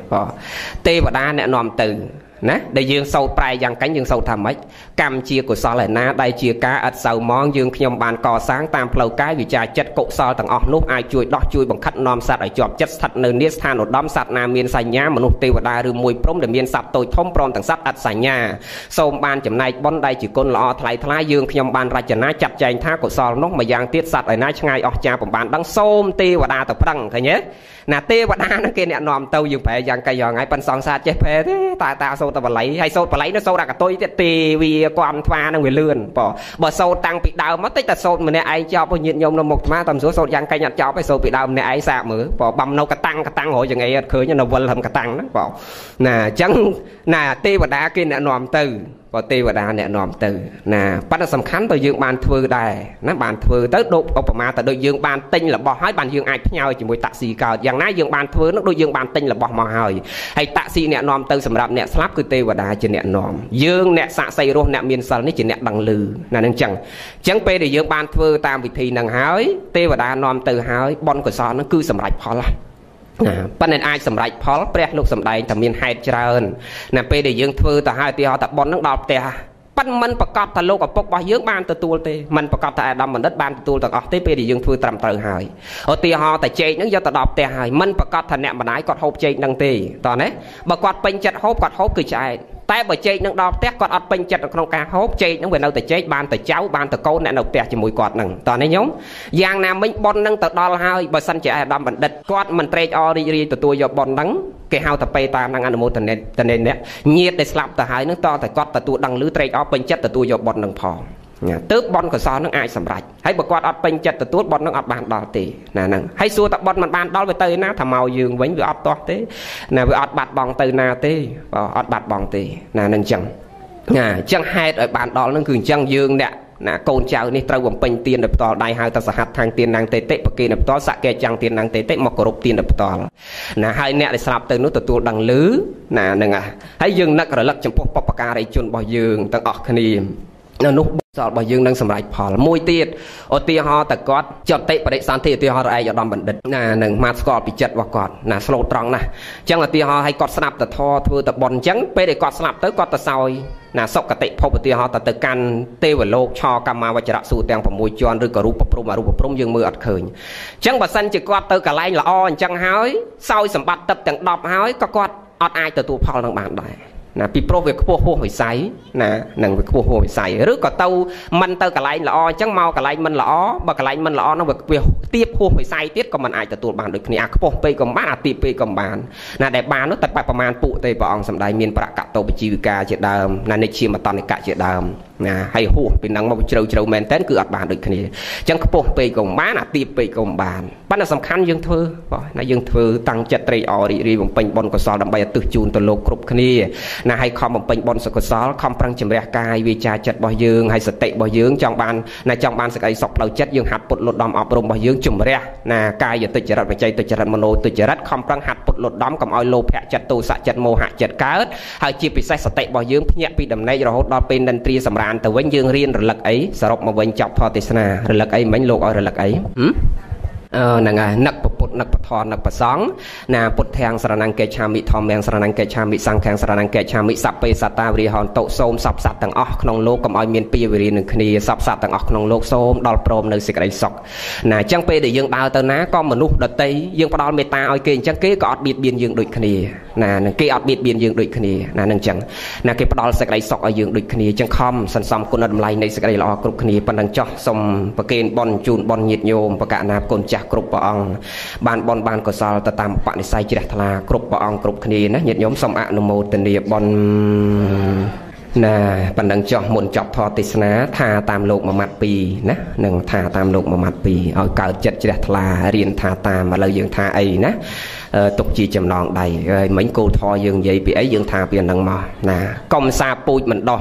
C: tê và đa nè nòm từ nè để dương sâu prai dằng cánh dương sâu thầm ấy cam chia của so lại na đây chia cá ắt sầu món dương nhom ban cò sáng tam plau cái vì trà chất cộ so tầng ọt nút ai chui đo chui bằng khát nòm sạt ở chọp chất sạt nơi niết than ở đom sạt na miên sài nhá mà nút tê và đa rư mùi prom để miên sạt tôi thông prom tầng sạt ắt sài nhá sâu ban chấm này bon đây chỉ côn lọ thay thay dương nhom ban ra chả na chặt chành tha của so nút mà giang tiết sạt ở na ngay ọt cha của ban đang xôm tê và đa tập đằng thấy nhé nè tê và đa nó kia nè nòm tâu dương phải giang cây giò ngay pan song sạt chết phê thế tại tạo sâu tao lấy hay sâu lấy nó sâu ra cả tôi tê vì quan thoa nó người lươn bỏ bỏ sâu tăng bị đau mất tích là sâu mà nè ai cho bao nhiêu nhôm nó một má tầm số sâu giang cây nhặt cho phải sâu bị đau nè ai xạ mở bỏ bầm nâu cả tăng cả tăng hội chừng ngày khởi như nó vân làm cả tăng đó bỏ nè chẳng nè tê và đá kia nè nòm từ và tê và đá nè nòm từ nè bắt đầu sầm khánh tôi dương bàn thưa đây nó bàn thưa tới độ ông mà tại đôi dương bàn tinh là bỏ hai bàn dương ai nhau chỉ mùi taxi cao dạng nãy dương bàn thưa nó đôi dương bàn tinh là bỏ mò hơi hay taxi nè nòm từ sầm rạp nè slap cứ tê và đá chỉ nè nòm dương nè xạ xây rô nè miên sal ní chỉ nè đằng lư nè nên chẳng chẳng pe để dương bàn thưa tam vị thi nằng hái tê và đá nòm từ hái bon của son nó cứ sầm rạch phò làปันในไอสำหรับพอลเปรี้ยลูกสำได้แต่มีนไฮเจริญน่ะไปเดี๋ยวยังเธอแต่ให้ตีhọแต่บอลนั่งดอกแต่ปั้นมันประกอบแต่โลกกับปกบยืงบานตัวตัวเตมันประกอบแต่ดำมันดัดบานตัวแต่ออกเตไปเดี๋ยวยังเธอตรำเตอหายเอาตีhọแต่เจนั่งยอดแต่ดอกแต่หายมันประกอบแต่แหนมันไหนกอดโฮบเจนั่งตีตอนนี้ประกอบเป็นจัดโฮบกอดโฮบคือใจแต่บ่เจนั่งดอกแต่กอดอัดเป็นจัดในโครงการโฮบเจนั่งเวลาแต่เจบานแต่เจ้าบานแต่โกนแหนเอาแต่จมูกกอดนั่งตอนนี้ย้อมยางน้ำไม่บอลนั่งแต่ดอลหายบ่สันใจดำมันดัดกอดมันเตะออรีรีตัวตัวยอดบอลนั่งแกเอาแต่ไปตามนางอนุโมทนาแต่เน้นเนี่ยเงียบได้สลับแต่หายนั่งต่อแต่กอดแต่ตัวดังหรือเตะออเป็นจัดแต่ตัวยอดบอลนั่งพอตึกบอลก็ซ้อนนั่งไอสำหรับให้ประกอบอัดเป็นจัดแต่ตัวบอลนั่งอัดบานดอลตีนั่นนั่งให้สู้แต่บอลมันบานดอลไปเตยนะทำเมายืงไว้ไปอัดตัวตีน่ะไปอัดบัดบองตีนาตีอัดบัดบองตีนั่นนั่งจังน่ะจังให้ไอ้บานดอลนั่นคือจังยืงเนี่ยน่ะโกนเจ้านี่ตระวันเป็นเตียนดับต่อได้หายตาสหัสทางเตียนนางเตเตปกีดับต่อสักแกจังเตียนนางเตเตมกรุบเตียนดับต่อน่ะให้เนี่ยได้สลับเติมนู้ตัวตัวดังลื้อน่ะนั่งอ่ะให้ยืงนักระลักจำพวกปปการไอจุนบ่ยืงตั้งออกคณีน่ะนุสอดบ่ยืงนั่งสำหรับพอมวยเตียดโอเตียฮอแต่กอดจดเตะประเดสันเตียเตียฮอไอยอดดำบันดิตน่ะหนึ่งมาสกอดปีจัดว่ากอดน่ะสโลตรองน่ะจังเตียฮอให้กอดสนับแต่ทอเธอแต่บอลจังไปได้กอดสนับเตะกอดแต่ซอยน่ะสกติพบเตียฮอแต่เตะกันเตวโลกชอกรรมาวจระสูแตงผมมวยจวนหรือกรูปปรุมารูปปรุมยืงมืออัดเขยจังบัดสันจะกอดเตะกะไลละอ่อนจังหายซอยสมบัติตับแต่งดอกหายก็กอดอดไอแต่ตัวพอลงบานได้น่ะปีโปรเวกพวกพวกหอยใสน่ะหนังเวกพวกหอยใสหรือก็เตามันเตากะไลละอ่อนจังเมากะไลมันละอ่อบกะไลมันละอ่อนนั่งเวกเวกเทียบพวกหอยใสเทียบก็มันไอแต่ตัวบานโดยขณีอักพวกไปกับบ้านตีไปกับบ้านน่ะแต่บ้านนู้นแต่ไปประมาณปุเตยปองสำได้เมียนประกาศโตไปจีวิกาเจดามน่ะในเชียมาตอนในกะเจดามน่ะให้หัวเป็นนังมาเจริญเจริญแมนเต้นคืออัดบานโดยขณีจังพวกไปกับบ้านตีไปกับบ้านบ้านน่ะสำคัญยังเธอน่ะยังเธอตั้งจัดตรีอรีรีผมเป็นบอลกสอดำใบตึกจูนตโลกครบขณีน่ะให้คอมผมเป็นบอลสกสอลคอมปรังจิมเรียกายวิจาจัดบ่ยืงให้สติบ่ยืงจองบานในจองบานสกายศพเราจัดยืงหัดปุดหลุดดอมอบรมบ่ยืงจิมเรียน่ะกายอย่าติดจรัดใจติดจรัดมโนติดจรัดคอมปรังหัดปุดหลุดดอมกับออยโลแพะจัดตูสะจัดโมหะจัดเกิดให้จีบไปใส่สติบ่ยืงเพี้ยปีดำในเราดอเป็นดันตรีสำราญแต่เว้นยืงเรียนระลักไอสรบมาเว้นจับพอติสนาระลักไอมันโลกออยระลักไอนั่งไงนักปุตนักปทอนนักประสองนาปุตแทงสรนังเกชามิทอมแมงสรนังเกชามิสังแขงสรนังเกชามิสัพเปสัตตาวิริหอนโตโสมสับสัตต่างออกขนมโลกกำอ้อยเมียนปีวิริหนึ่งคณีสับสัตต่างออกขนมโลกโสมดอลโปรมในสิกไรศกน่ะจังเปเดี๋ยวยังดาวเตอร์นะก็มนุษย์ดตียังปลอมเมตาอ้อยเก่งจังเก๋ก็อดเบียดเบียนยังดุจคณีน่ะนั่งเก๋อดเบียดเบียนยังดุจคณีน่ะนั่งจังน่ะเก๋ปลอมสิกไรศกอ้อยยังดุจคณีจังคอมสันสมกุณดำไลในสิกไรหล่อกรุบคณีปันดังจ่อสมประเกณฑ์บอลจูนบอลหยิดโยมประกาศนาบกลจักกรุบปองบานบอลบานกศลตตามปณิสัยจิตทลากรุบปองกรุบคณีนะหยิดโยมสมอนุโมทนีบอลน่ะปันดังจ่อหมุนจับทอติสนาทาตามโลกมามัดปีนะหนึ่งทาตามโลกมามัดปีเอาเกิดจิตจิตทลาเรียนทาตามมาเลยยังทาไอ้นะตกจีจำลองใดเหมือนกูทอยังใหญ่ปีไอ้ยังทาเปลี่ยนดังมานะกอมซาปุยมันดอ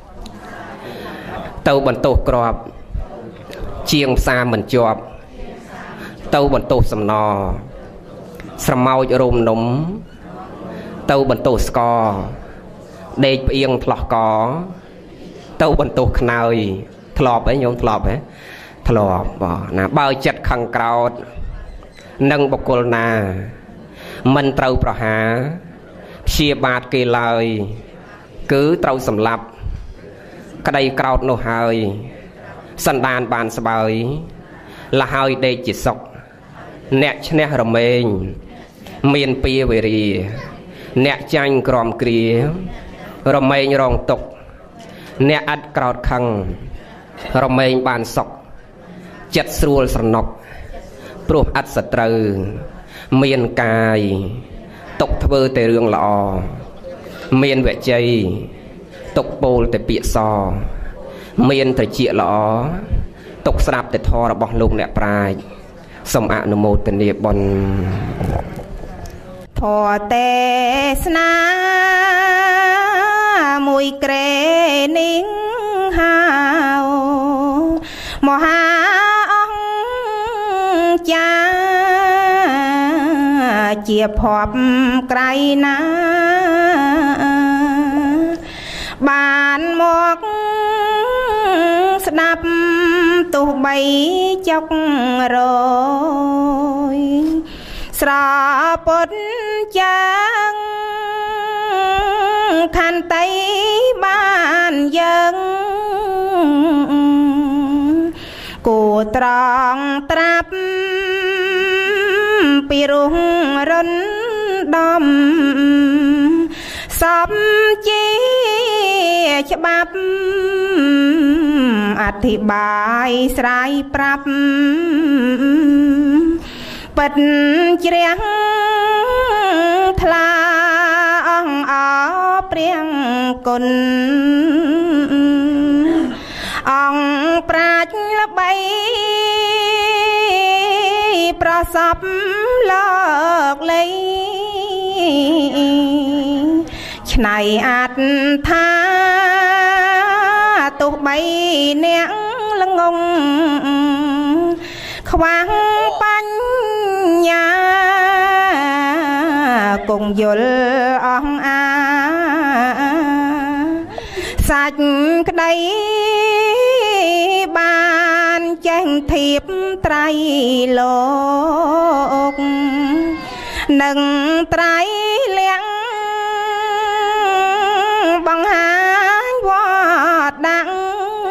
C: เต้าบรรโตกรอบเชียงซาเหมือนจอบเต้าบรรโตสำนอสมาวรมนมเต้าบรรโตสกอเด็กเอียงถลอกกอเต้าบรรโตขนายถลอกไปโยมถลอกไปถลอกบ่นะเบาจัดขังกราวนังบกลนามันเต้าประหาเชียบาดเกลายคือเต้าสำลับกระไดกราวโนหายสันดานบานสบายละหายได้จิตศกเนชเนรเมงเมียนปีเวรีเนจังกรอมเกลียรเมงรองตกเนอัดกราวคังรเมงบานศกจัดสรูลสนกปลุกอัดสตรเมียนกายตกทเวแต่เรื่องละอเมียนเวใจตกโปลแต่เปียซอเมียนแต่เจียหลอตกสลับแต่ทอระบอกลงเนี่ยปลายสมอนุโมทนีบน
A: ทอเตสนามุยเกรนิงหาวมหาองจาเจียบหอบไกลนะบานหมอกสนับตุใบจกโรยสระปนจังขันไตบ้านยังกูตรองตรับปีรุ่งร้นดอมสมจีฉบับอธิบายสายปรับปัดเจียงทลาอ่องอ๋อเปรียงกลอ่องปราชละใบประสบโลกเลยชนายอัดทาตุใบเนียงละงงขวางปัญญากงยลอ่องอาสัจกไดบานแจ้งทิพไตรโลกหนึ่งไตรเลี้ยงบังหาวอดดัง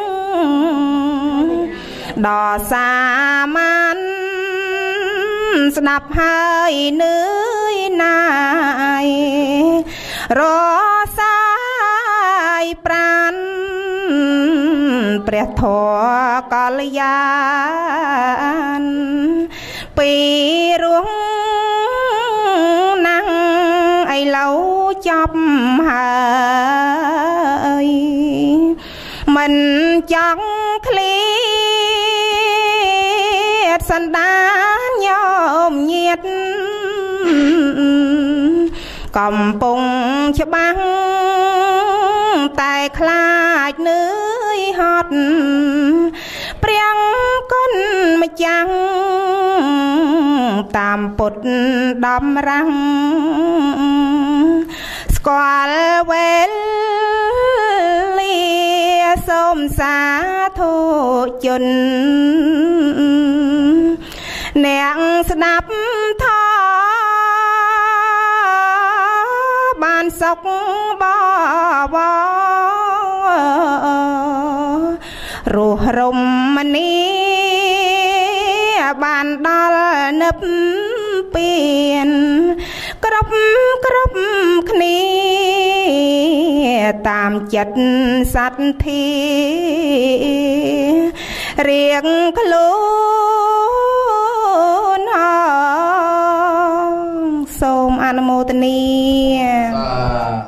A: ดอสามันสนับให้เนื้อนายรอสายปราณเปรียทอกาลยานปีรุ่งนั่งไอเหล่าจับหายมันจังเคลียดสันดานยอมเงียดกำปงฉบังแต่คลาดเนื้อหอดเปรียงก้นมาจังตามปดดำรังสกอลเวลเลียสมสาธุจนអ្នកស្ដាប់ថបានសុខបបរស់រមនីបានដល់នឹបពៀនគ្រប់គ្រប់គ្នាតាមចិត្តសត្វធារៀងខ្លួនអងសូមអនុមោទនា